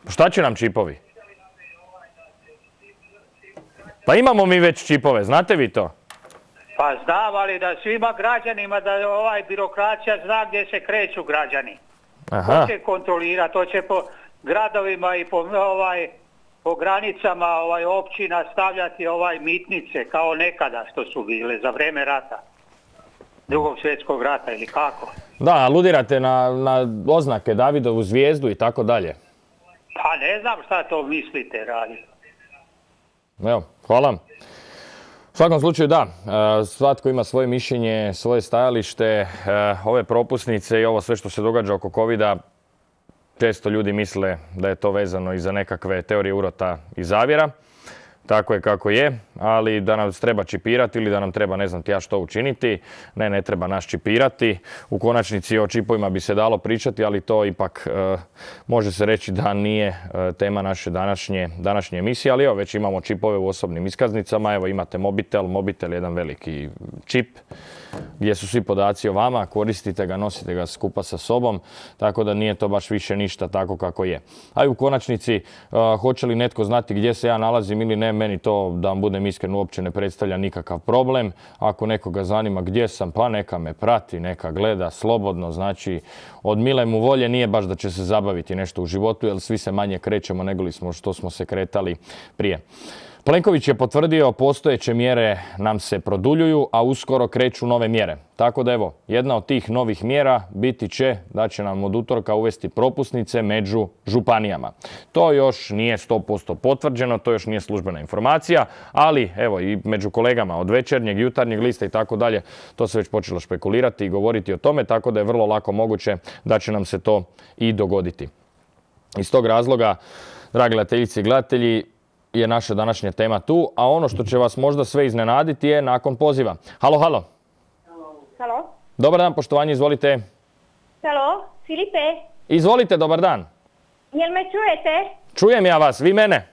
Šta će nam čipovi? Pa imamo mi već čipove, znate vi to? Pa znam, ali da svima građanima, da ovaj birokracija zna gdje se kreću građani. Aha. To će kontrolirati, to će po gradovima i po, ovaj, po granicama ovaj, općina stavljati ovaj mitnice kao nekada što su bile za vrijeme rata. Drugog svjetskog rata ili kako? Da, aludirate na, na oznake Davidovu zvijezdu i tako dalje. Pa ne znam šta to mislite raditi. Evo, hvala. U svakom slučaju da, svatko ima svoje mišljenje, svoje stajalište, ove propusnice i ovo sve što se događa oko covida, često ljudi misle da je to vezano i za nekakve teorije urota i zavjera. Tako je kako je, ali da nam treba čipirati ili da nam treba ne znam ti ja što učiniti. Ne, ne treba nas čipirati. U konačnici o čipovima bi se dalo pričati, ali to ipak e, može se reći da nije e, tema naše današnje, današnje emisije. Ali evo, već imamo čipove u osobnim iskaznicama. Evo imate mobitel, mobitel je jedan veliki čip gdje su svi podaci o vama, koristite ga, nosite ga skupa sa sobom, tako da nije to baš više ništa tako kako je. A i u konačnici, uh, hoće li netko znati gdje se ja nalazim ili ne, meni to, da vam budem iskren, uopće ne predstavlja nikakav problem. Ako nekoga zanima gdje sam, pa neka me prati, neka gleda slobodno, znači od mile mu volje nije baš da će se zabaviti nešto u životu, jer svi se manje krećemo nego li smo što smo se kretali prije. Plenković je potvrdio postojeće mjere nam se produljuju, a uskoro kreću nove mjere. Tako da evo, jedna od tih novih mjera biti će da će nam od utorka uvesti propusnice među županijama. To još nije sto posto potvrđeno, to još nije službena informacija, ali evo i među kolegama od Večernjeg, Jutarnjeg lista i tako dalje, to se već počelo špekulirati i govoriti o tome, tako da je vrlo lako moguće da će nam se to i dogoditi. Iz tog razloga, dragi gledateljice i gledatelji, je naša današnja tema tu, a ono što će vas možda sve iznenaditi je nakon poziva. Halo, halo. Halo. Dobar dan, poštovanje, izvolite. Halo, Filipe. Izvolite, dobar dan. Jel me čujete? Čujem ja vas, vi mene.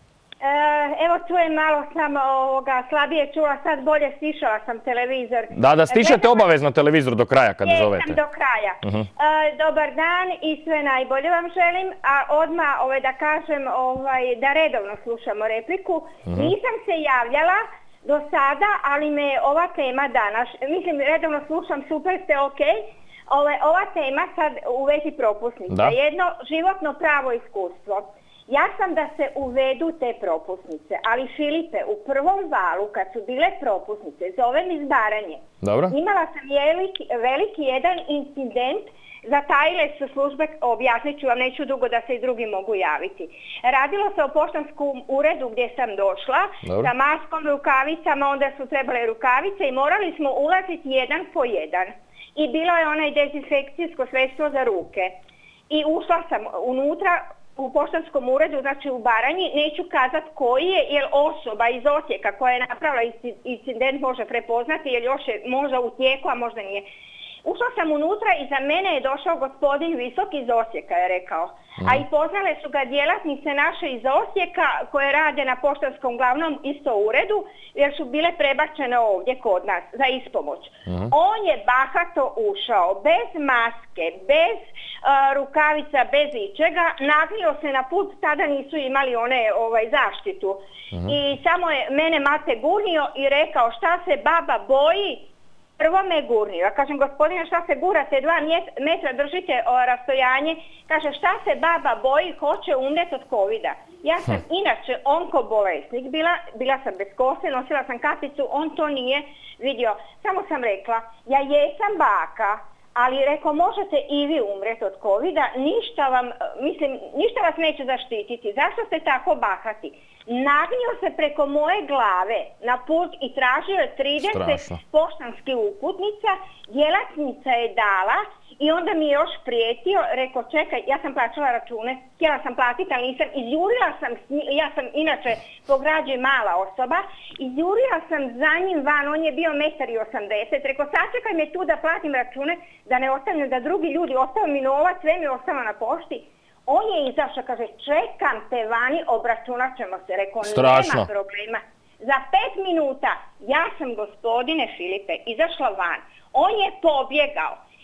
E, evo čujem, malo sam ovoga, slabije čula, sad bolje stišala sam televizor. Da, da stišete e, obavezno televizor do kraja kad zovete. Jesam do kraja. Uh-huh. e, dobar dan i sve najbolje vam želim, a odmah ovaj, da kažem ovaj, da redovno slušamo repliku. Uh-huh. Nisam se javljala do sada, ali me ova tema danas, mislim redovno slušam, super ste, ok. Ove, ova tema sad u vezi propusnica, jedno životno pravo iskustvo. Ja sam da se uvedu te propusnice, ali Filipe, u prvom valu kad su bile propusnice, zovem iz Baranje, Dobro. Imala sam veliki, veliki jedan incident, zatajile su službe, objasnit ću vam, neću dugo da se i drugi mogu javiti. Radilo se o poštanskom uredu gdje sam došla, Dobro. Sa maskom, rukavicama, onda su trebale rukavice i morali smo ulaziti jedan po jedan. I bilo je onaj dezinfekcijsko sredstvo za ruke. I ušla sam unutra, u poštanskom uredu, znači u Baranji, neću kazat koji je, jer osoba iz Osijeka koja je napravila incident može prepoznati, jer još je možda u tijeku, a možda nije. Ušla sam unutra i za mene je došao gospodin Visok iz Osijeka, je rekao. A i poznale su ga djelatnice naše iz Osijeka koje rade na poštanskom glavnom isto uredu, jer su bile prebačene ovdje kod nas za ispomoć. Uh-huh. On je bahato ušao, bez maske, bez uh, rukavica, bez ičega, nagnio se na put, tada nisu imali one ovaj, zaštitu. Uh-huh. I samo je mene mate gurnio i rekao šta se baba boji. Prvo me gurnio. Ja kažem, gospodine, šta se gurate, dva metra držite o, rastojanje. Kaže, šta se baba boji, hoće umret od covida. Ja sam hm. inače onkobolesnik, bila, bila sam bez kose, nosila sam kapicu, on to nije vidio. Samo sam rekla, ja jesam baka, ali rekao, možete i vi umret od covida, ništa vam, mislim, ništa vas neće zaštititi. Zašto ste tako bahati? Nagnio se preko moje glave na put i tražio je trideset Strašno. Poštanskih uputnica, djelatnica je dala i onda mi je još prijetio, rekao čekaj, ja sam plaćala račune, htjela sam platiti, ali nisam, izjurila sam, ja sam inače po građi mala osoba, izjurila sam za njim van, on je bio metar i osamdeset, rekao sačekaj me tu da platim račune, da ne ostane da drugi ljudi, ostao mi novac, sve mi ostalo na pošti. On je izašao, kaže, čekam te vani, obračunat ćemo se. Rekao, Strašno. Nema problema. Za pet minuta ja sam, gospodine Filipe, izašla van. On je pobjegao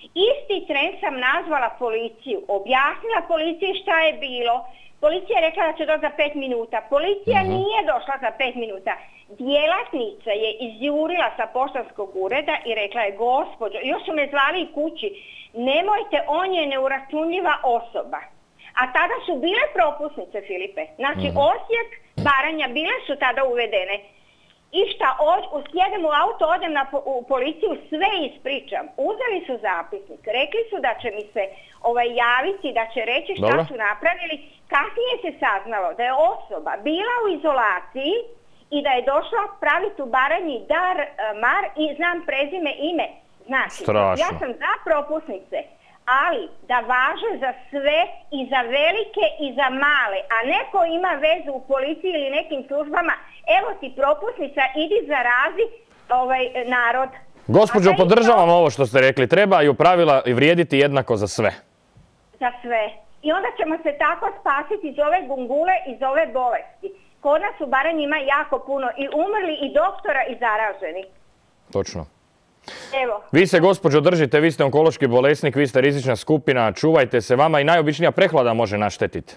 Isti tren sam nazvala policiju, objasnila policiji šta je bilo. Policija je rekla da će doći za pet minuta. Policija uh-huh. nije došla za pet minuta. Djelatnica je izjurila sa poštanskog ureda i rekla je, gospođo, još su me zvali kući, nemojte, on je neuračunljiva osoba. A tada su bile propusnice, Filipe. Znači, uh-huh. Osijek, Baranja, bile su tada uvedene. I šta, sjedem u auto, odem na po, u policiju, sve ispričam. Uzeli su zapisnik, rekli su da će mi se ovaj, javiti, da će reći šta Dobro. su napravili. Kasnije se saznalo da je osoba bila u izolaciji i da je došla praviti u Baranji dar, mar i znam prezime, ime. Znači, Strašno. ja sam za propusnice, ali da važe za sve i za velike i za male, a neko ima vezu u policiji ili nekim službama, evo ti propusnica, idi zarazi ovaj narod. Gospođo, podržavam ovo što ste rekli, treba i pravila vrijediti jednako za sve. Za sve. I onda ćemo se tako spasiti iz ove gungule, iz ove bolesti. Kod nas u Baranji ima jako puno i umrli i doktora i zaraženi. Točno. Evo. Vi se, gospođo, držite, vi ste onkološki bolesnik, vi ste rizična skupina, čuvajte se, vama i najobičnija prehlada može naštetiti.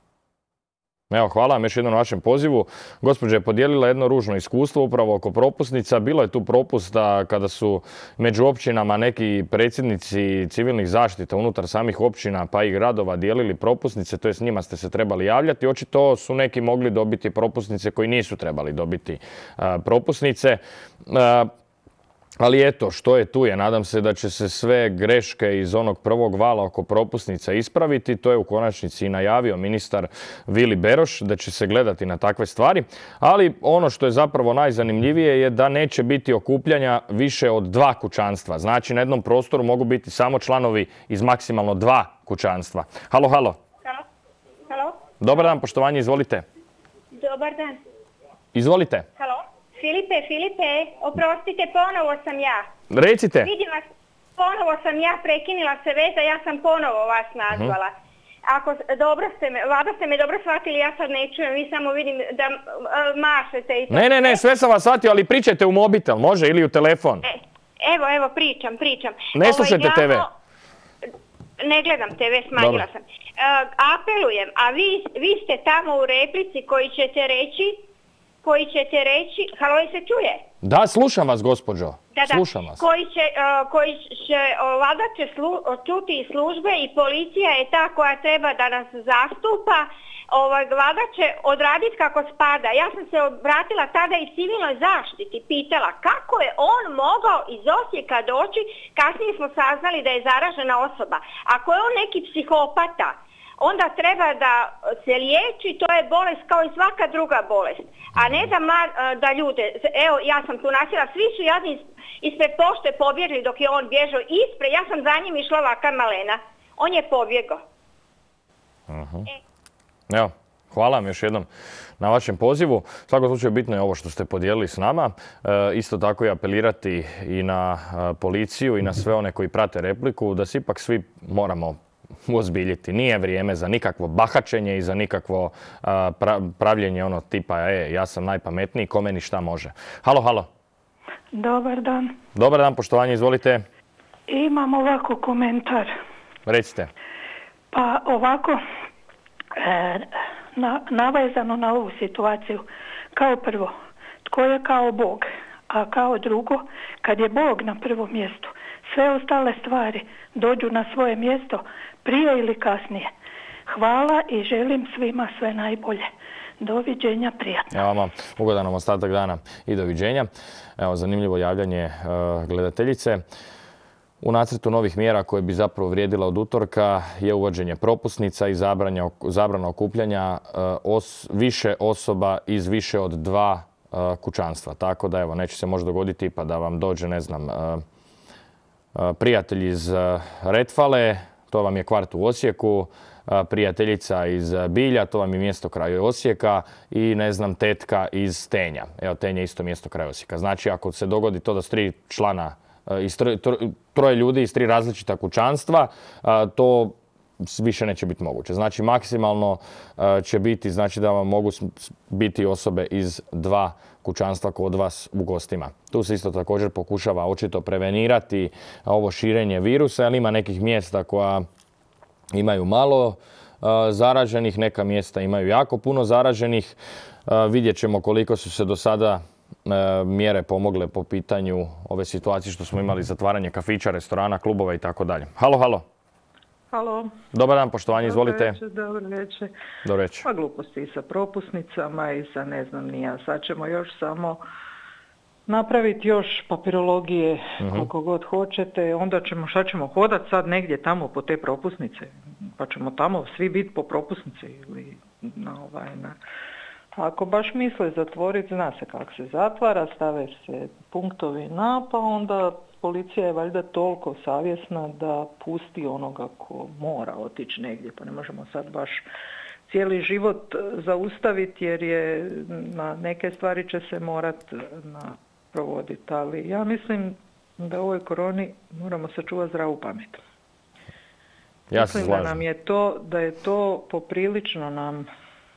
Evo, hvala vam još jednom na vašem pozivu. Gospođa je podijelila jedno ružno iskustvo upravo oko propusnica. Bilo je tu propusta kada su među općinama neki predsjednici civilnih zaštita unutar samih općina pa i gradova dijelili propusnice, to je s njima ste se trebali javljati. Očito su neki mogli dobiti propusnice koji nisu trebali dobiti a, propusnice. A, Ali eto, što je tu je. Nadam se da će se sve greške iz onog prvog vala oko propusnica ispraviti. To je u konačnici i najavio ministar Vili Beroš, da će se gledati na takve stvari. Ali ono što je zapravo najzanimljivije je da neće biti okupljanja više od dva kućanstva. Znači, na jednom prostoru mogu biti samo članovi iz maksimalno dva kućanstva. Halo, halo. Halo. Halo. Dobar dan, poštovanje, izvolite. Dobar dan. Izvolite. Halo. Filipe, Filipe, oprostite, ponovo sam ja. Recite. Vidim vas, ponovo sam ja, prekinila se veza, ja sam ponovo vas nazvala. Uh-huh. Ako dobro ste me, vada ste me dobro shvatili, ja sad ne čujem, vi samo vidim da uh, mašete i to. Ne, ne, ne, sve sam vas shvatio, ali pričajte u mobitel, može, ili u telefon. E, evo, evo, pričam, pričam. Ne slušajte te ve. Ne gledam te ve, smanjila Dobro. sam. Uh, apelujem, a vi, vi ste tamo u replici koji ćete reći koji ćete reći, halo, se čuje? Da, slušam vas, gospođo. Da, da. Slušam vas. Koji će, uh, koji će, valjda će slu, čuti i službe i policija je ta koja treba da nas zastupa, ovaj, valjda će odraditi kako spada. Ja sam se obratila tada i civilnoj zaštiti, pitala kako je on mogao iz Osijeka doći, kasnije smo saznali da je zaražena osoba. Ako je on neki psihopata, onda treba da se liječi, to je bolest kao i svaka druga bolest. A ne da, mar, da ljude, evo ja sam tu nasjela, svi su jadni ispred pošte pobjegli dok je on bježao ispred, ja sam za njim išla ovaka malena. On je pobjegao. Uh-huh. E. Evo, hvala vam još jednom na vašem pozivu. U svakom slučaju bitno je ovo što ste podijelili s nama. E, isto tako i apelirati i na a, policiju i na sve one koji prate repliku, da se ipak svi moramo uozbiljiti. Nije vrijeme za nikakvo bahačenje i za nikakvo a, pra, pravljenje ono tipa e, ja sam najpametniji, ko meni šta može. Halo, halo. Dobar dan. Dobar dan, poštovanje, izvolite. Imam ovako komentar. Recite. Pa ovako, e, na, navezano na ovu situaciju, kao prvo, tko je kao Bog, a kao drugo, kad je Bog na prvom mjestu, sve ostale stvari dođu na svoje mjesto prije ili kasnije. Hvala i želim svima sve najbolje. Doviđenja, prijatno. Evo vama, ugodan nam ostatak dana i doviđenja. Evo, zanimljivo javljanje uh, gledateljice. U nacrtu novih mjera koje bi zapravo vrijedila od utorka je uvođenje propusnica i zabranja, zabrana okupljanja uh, os, više osoba iz više od dva uh, kućanstva. Tako da, evo, neće se možda dogoditi pa da vam dođe, ne znam, uh, prijatelj iz Retfale, to vam je kvart u Osijeku, prijateljica iz Bilja, to vam je mjesto kraj Osijeka i ne znam, tetka iz Tenja. Evo, Tenja je isto mjesto kraj Osijeka. Znači, ako se dogodi to da su tri člana, iz troje ljudi iz tri različita kućanstva, to više neće biti moguće. Znači, maksimalno će biti, znači da vam mogu biti osobe iz dva kućanstva kod vas u gostima. Tu se isto također pokušava očito prevenirati ovo širenje virusa, ali ima nekih mjesta koja imaju malo zaraženih, neka mjesta imaju jako puno zaraženih. Vidjet ćemo koliko su se do sada mjere pomogle po pitanju ove situacije što smo imali zatvaranje kafića, restorana, klubova i tako dalje. Halo, halo. Halo. Dobar dan, poštovanje, izvolite. Dobar večer, dobar večer. Dobar večer. Pa gluposti i sa propusnicama i sa ne znam ni ja. Sad ćemo još samo napraviti još papirologije uh-huh. koliko god hoćete. Onda ćemo, šta ćemo hodati sad negdje tamo po te propusnice? Pa ćemo tamo svi biti po propusnici ili na ovaj, na... Ako baš misle zatvoriti, zna se kako se zatvara, stave se punktovi na, pa onda policija je valjda toliko savjesna da pusti onoga ko mora otići negdje, pa ne možemo sad baš cijeli život zaustaviti jer je na neke stvari će se morati provoditi, ali ja mislim da u ovoj koroni moramo sačuvati zdravu pamet. Ja mislim se slažem. da nam je to, da je to poprilično nam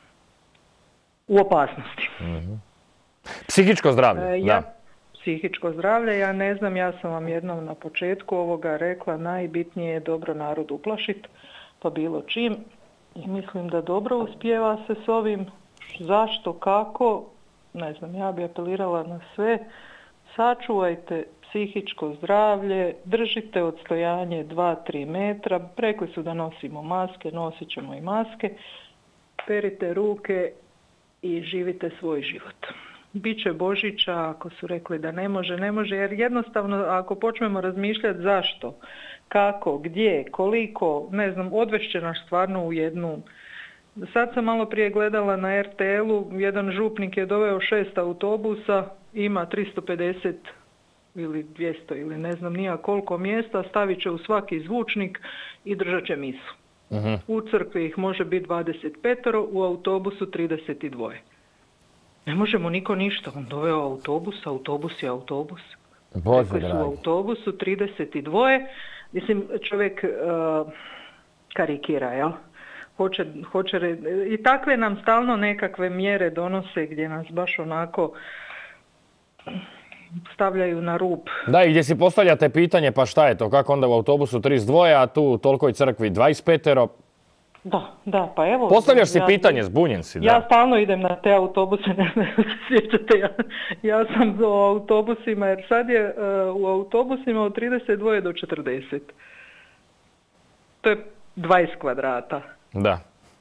u opasnosti. Mm-hmm. Psihičko zdravlje, e, ja, da. Psihičko zdravlje, ja ne znam, ja sam vam jednom na početku ovoga rekla, najbitnije je dobro narod uplašiti, pa bilo čim. I mislim da dobro uspijeva se s ovim. Zašto, kako, ne znam, ja bi apelirala na sve. Sačuvajte psihičko zdravlje, držite odstojanje dva do tri metra, rekli su da nosimo maske, nosit ćemo i maske, perite ruke i živite svoj život. Biće Božića, ako su rekli da ne može, ne može, jer jednostavno ako počnemo razmišljati zašto, kako, gdje, koliko, ne znam, odvešće nas stvarno u jednu. Sad sam malo prije gledala na er te el-u, jedan župnik je doveo šest autobusa, ima tristo pedeset ili dvjesto ili ne znam nija koliko mjesta, stavit će u svaki zvučnik i držat će misu. Uh-huh. U crkvi ih može biti dvadeset pet, u autobusu trideset dva. Ne možemo niko ništa, on doveo autobus, autobus je autobus. Rekli su u autobusu trideset dva. Mislim, čovjek uh, karikira, jel? Hoće, hoće, i takve nam stalno nekakve mjere donose gdje nas baš onako stavljaju na rub. Da, i gdje si postavljate pitanje, pa šta je to, kako onda u autobusu trideset dva, a tu u tolikoj crkvi dvadeset pet? Da, da, pa evo... Postavljaš si ja, pitanje, zbunjen si, da. Ja stalno idem na te autobuse, ne znam se sjećate, ja, ja sam u autobusima, jer sad je uh, u autobusima od trideset dva do četrdeset. To je dvadeset kvadrata. Da.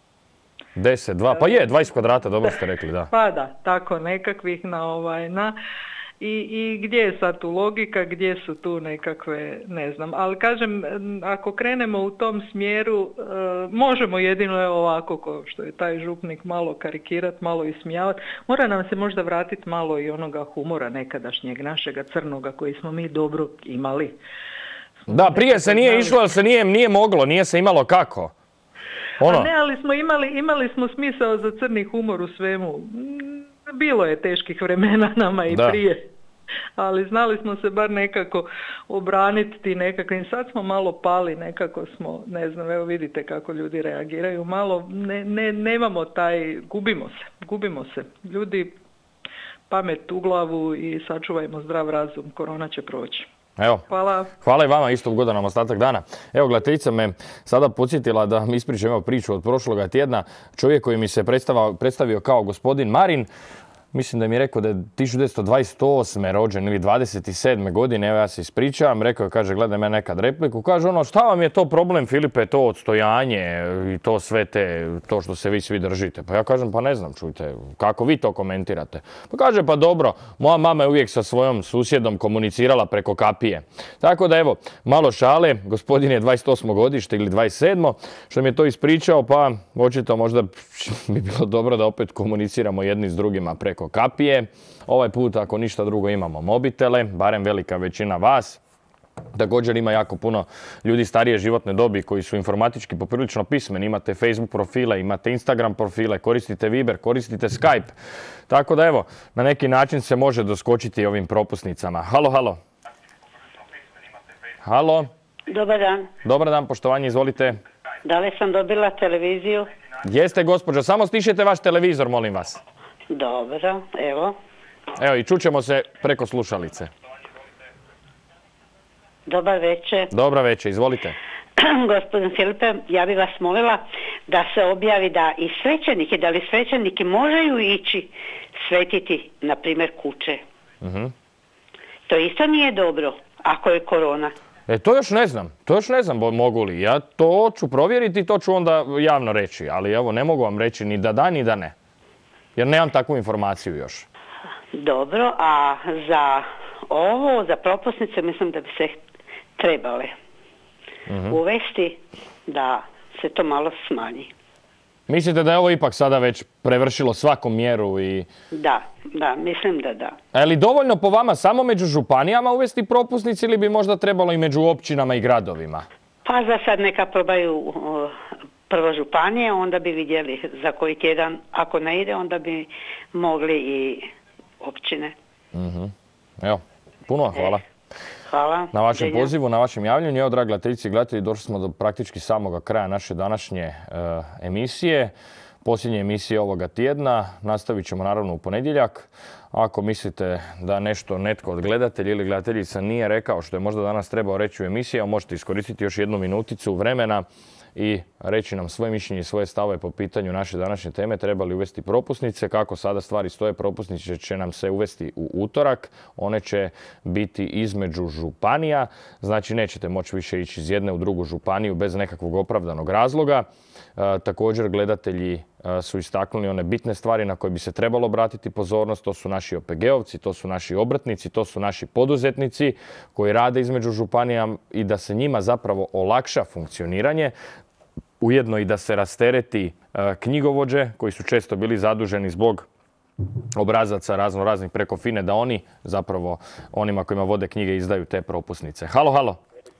deset, dva, pa je, dvadeset kvadrata, dobro ste rekli, da. Pa da, tako nekakvih na ovaj, na... I, I gdje je sad tu logika, gdje su tu nekakve, ne znam. Ali kažem, ako krenemo u tom smjeru, uh, možemo jedino evo ovako, ko što je taj župnik, malo karikirat, malo ismijavati. Mora nam se možda vratiti malo i onoga humora nekadašnjeg, našega crnoga koji smo mi dobro imali. Da, prije se nije išlo, ali se nije, nije moglo, nije se imalo kako. Ono. A ne, ali smo imali, imali smo smisao za crni humor u svemu. Bilo je teških vremena nama i da. Prije, ali znali smo se bar nekako obraniti nekakvim. Sad smo malo pali, nekako smo, ne znam, evo vidite kako ljudi reagiraju, malo ne, ne, nemamo taj, gubimo se, gubimo se. Ljudi, pamet u glavu i sačuvajmo zdrav razum, korona će proći. Evo, hvala. Hvala i vama, isto ugodan nam ostatak dana. Evo, gledateljica me sada podsjetila da mi ispričam priču od prošloga tjedna. Čovjek koji mi se predstavio, predstavio kao gospodin Marin, mislim da mi je rekao da je tisuću devetsto dvadeset osme rođen ili dvadeset sedme godine, evo ja se ispričavam, rekao je, kaže, gledaj me nekad repliku, kaže ono, šta vam je to problem, Filipe, to odstojanje i to sve te, to što se vi svi držite. Pa ja kažem, pa ne znam, čujte, kako vi to komentirate? Pa kaže, pa dobro, moja mama je uvijek sa svojom susjedom komunicirala preko kapije. Tako da evo, malo šale, gospodin je dvadeset osmo godište ili dvadeset sedmo što mi je to ispričao, pa očito možda bi bilo dobro da opet komuniciramo jedni s drugima preko kapije. Ovaj put, ako ništa drugo, imamo mobitele, barem velika većina vas. Također ima jako puno ljudi starije životne dobi koji su informatički poprilično pismeni. Imate Facebook profile, imate Instagram profile, koristite Viber, koristite Skype. Tako da evo, na neki način se može doskočiti ovim propusnicama. Halo, halo. Halo. Dobar dan. Dobar dan, poštovanje, izvolite. Da li sam dobila televiziju? Jeste, gospođo. Samo stišite vaš televizor, molim vas. Dobro, evo. Evo, i čućemo se preko slušalice. Dobar večer. Dobra večer, izvolite. Gospodin Filipe, ja bih vas molila da se objavi da i svećenike, da li svećeniki možaju ići svetiti, na primjer, kuće. Uh-huh. To isto nije dobro, ako je korona. E, to još ne znam. To još ne znam mogu li. Ja to ću provjeriti i to ću onda javno reći. Ali evo, ne mogu vam reći ni da da, ni da ne. Jer nemam takvu informaciju još. Dobro, a za ovo, za propusnice, mislim da bi se trebale uh-huh. uvesti da se to malo smanji. Mislite da je ovo ipak sada već prevršilo svaku mjeru i... Da, da, mislim da da. A je li dovoljno po vama samo među županijama uvesti propusnice ili bi možda trebalo i među općinama i gradovima? Pa za sad neka probaju uh, prvo županije, onda bi vidjeli za koji tjedan. Ako ne ide, onda bi mogli i općine. Uh-huh. Evo, puno vam hvala. E, hvala. Na vašem pozivu, na vašem javljanju. Evo, dragi gledateljice i gledatelji, došli smo do praktički samoga kraja naše današnje uh, emisije. Posljednje emisije ovoga tjedna. Nastavit ćemo naravno u ponedjeljak. Ako mislite da nešto netko od gledatelja ili gledateljica nije rekao što je možda danas trebao reći u emisiji, možete iskoristiti još jednu minuticu vremena i reći nam svoje mišljenje i svoje stavove po pitanju naše današnje teme. Treba li uvesti propusnice? Kako sada stvari stoje, propusnice će nam se uvesti u utorak. One će biti između županija. Znači nećete moći više ići iz jedne u drugu županiju bez nekakvog opravdanog razloga. E, također gledatelji e, su istaknuli one bitne stvari na koje bi se trebalo obratiti pozornost. To su naši O P G-ovci, to su naši obrtnici, to su naši poduzetnici koji rade između županija i da se njima zapravo olakša funkcioniranje. Ujedno i da se rastereti e, knjigovođe koji su često bili zaduženi zbog obrazaca razno raznih preko FINE, da oni zapravo onima kojima vode knjige izdaju te propusnice. Halo, halo.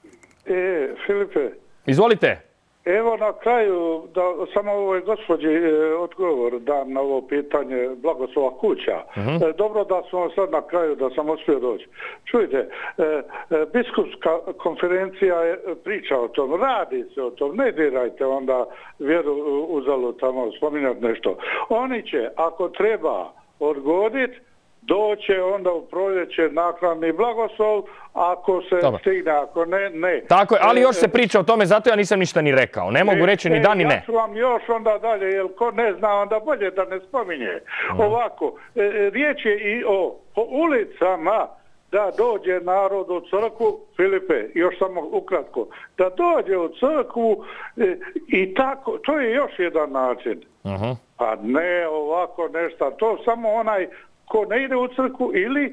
E, Filipe. Izvolite. Evo na kraju, da samo ovoj gospođi e, odgovor dam na ovo pitanje blagoslova kuća. Uh-huh. E, dobro da smo sad na kraju, da sam uspio doći. Čujte, e, e, biskupska konferencija je priča o tom, radi se o tom, ne dirajte onda vjeru uzalud tamo spominjati nešto. Oni će, ako treba odgoditi, doće onda u proljeće naknadni blagoslov, ako se Dobar. stigne, ako ne, ne. Tako je, ali još se priča o tome, zato ja nisam ništa ni rekao. Ne mogu reći e, ni da ni ne. Ja ću vam još onda dalje, jer ko ne zna, onda bolje da ne spominje. Mm. Ovako, e, riječ je i o, o ulicama da dođe narod u crkvu, Filipe, još samo ukratko, da dođe u crkvu e, i tako, to je još jedan način. Uh-huh. Pa ne ovako nešto, to samo onaj ko ne ide u crkvu ili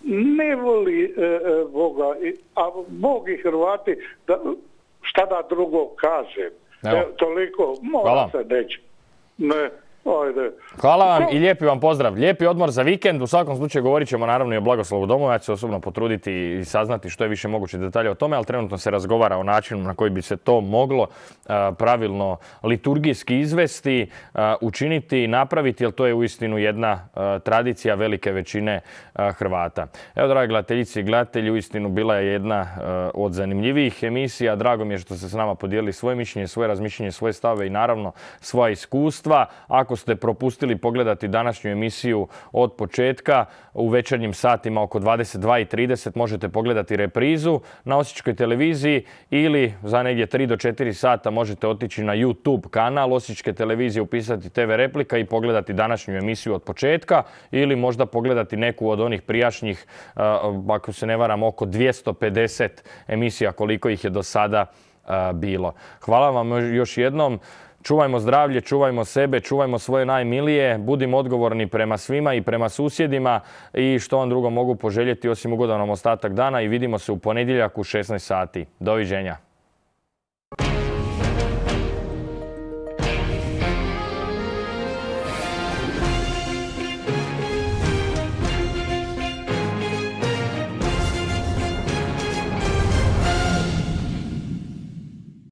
ne voli e, e, Boga, a Bog i Hrvati, da, šta da drugo kažem. E, toliko, mora se reći. Ne, ajde. Hvala vam i lijepi vam pozdrav. Lijepi odmor za vikend. U svakom slučaju govorit ćemo naravno i o blagoslovu domova. Ja ću se osobno potruditi i saznati što je više moguće detalje o tome, ali trenutno se razgovara o načinu na koji bi se to moglo uh, pravilno liturgijski izvesti, uh, učiniti i napraviti, jer to je uistinu jedna uh, tradicija velike većine uh, Hrvata. Evo, dragi gledateljice i gledatelji, uistinu bila je jedna uh, od zanimljivijih emisija. Drago mi je što ste s nama podijelili svoje mišljenje, svoje razmišljenje, svoje stave i naravno svoja iskustva. Ako ste propustili pogledati današnju emisiju od početka, u večernjim satima oko dvadeset dva i trideset možete pogledati reprizu na Osječkoj televiziji ili za negdje tri do četiri sata možete otići na YouTube kanal Osječke televizije, upisati T V replika i pogledati današnju emisiju od početka ili možda pogledati neku od onih prijašnjih, ako se ne varam, oko dvjesto pedeset emisija koliko ih je do sada bilo. Hvala vam još jednom. Čuvajmo zdravlje, čuvajmo sebe, čuvajmo svoje najmilije, budimo odgovorni prema svima i prema susjedima i što vam drugo mogu poželjeti osim ugodan vam ostatak dana i vidimo se u ponedjeljak u šesnaest sati. Doviđenja.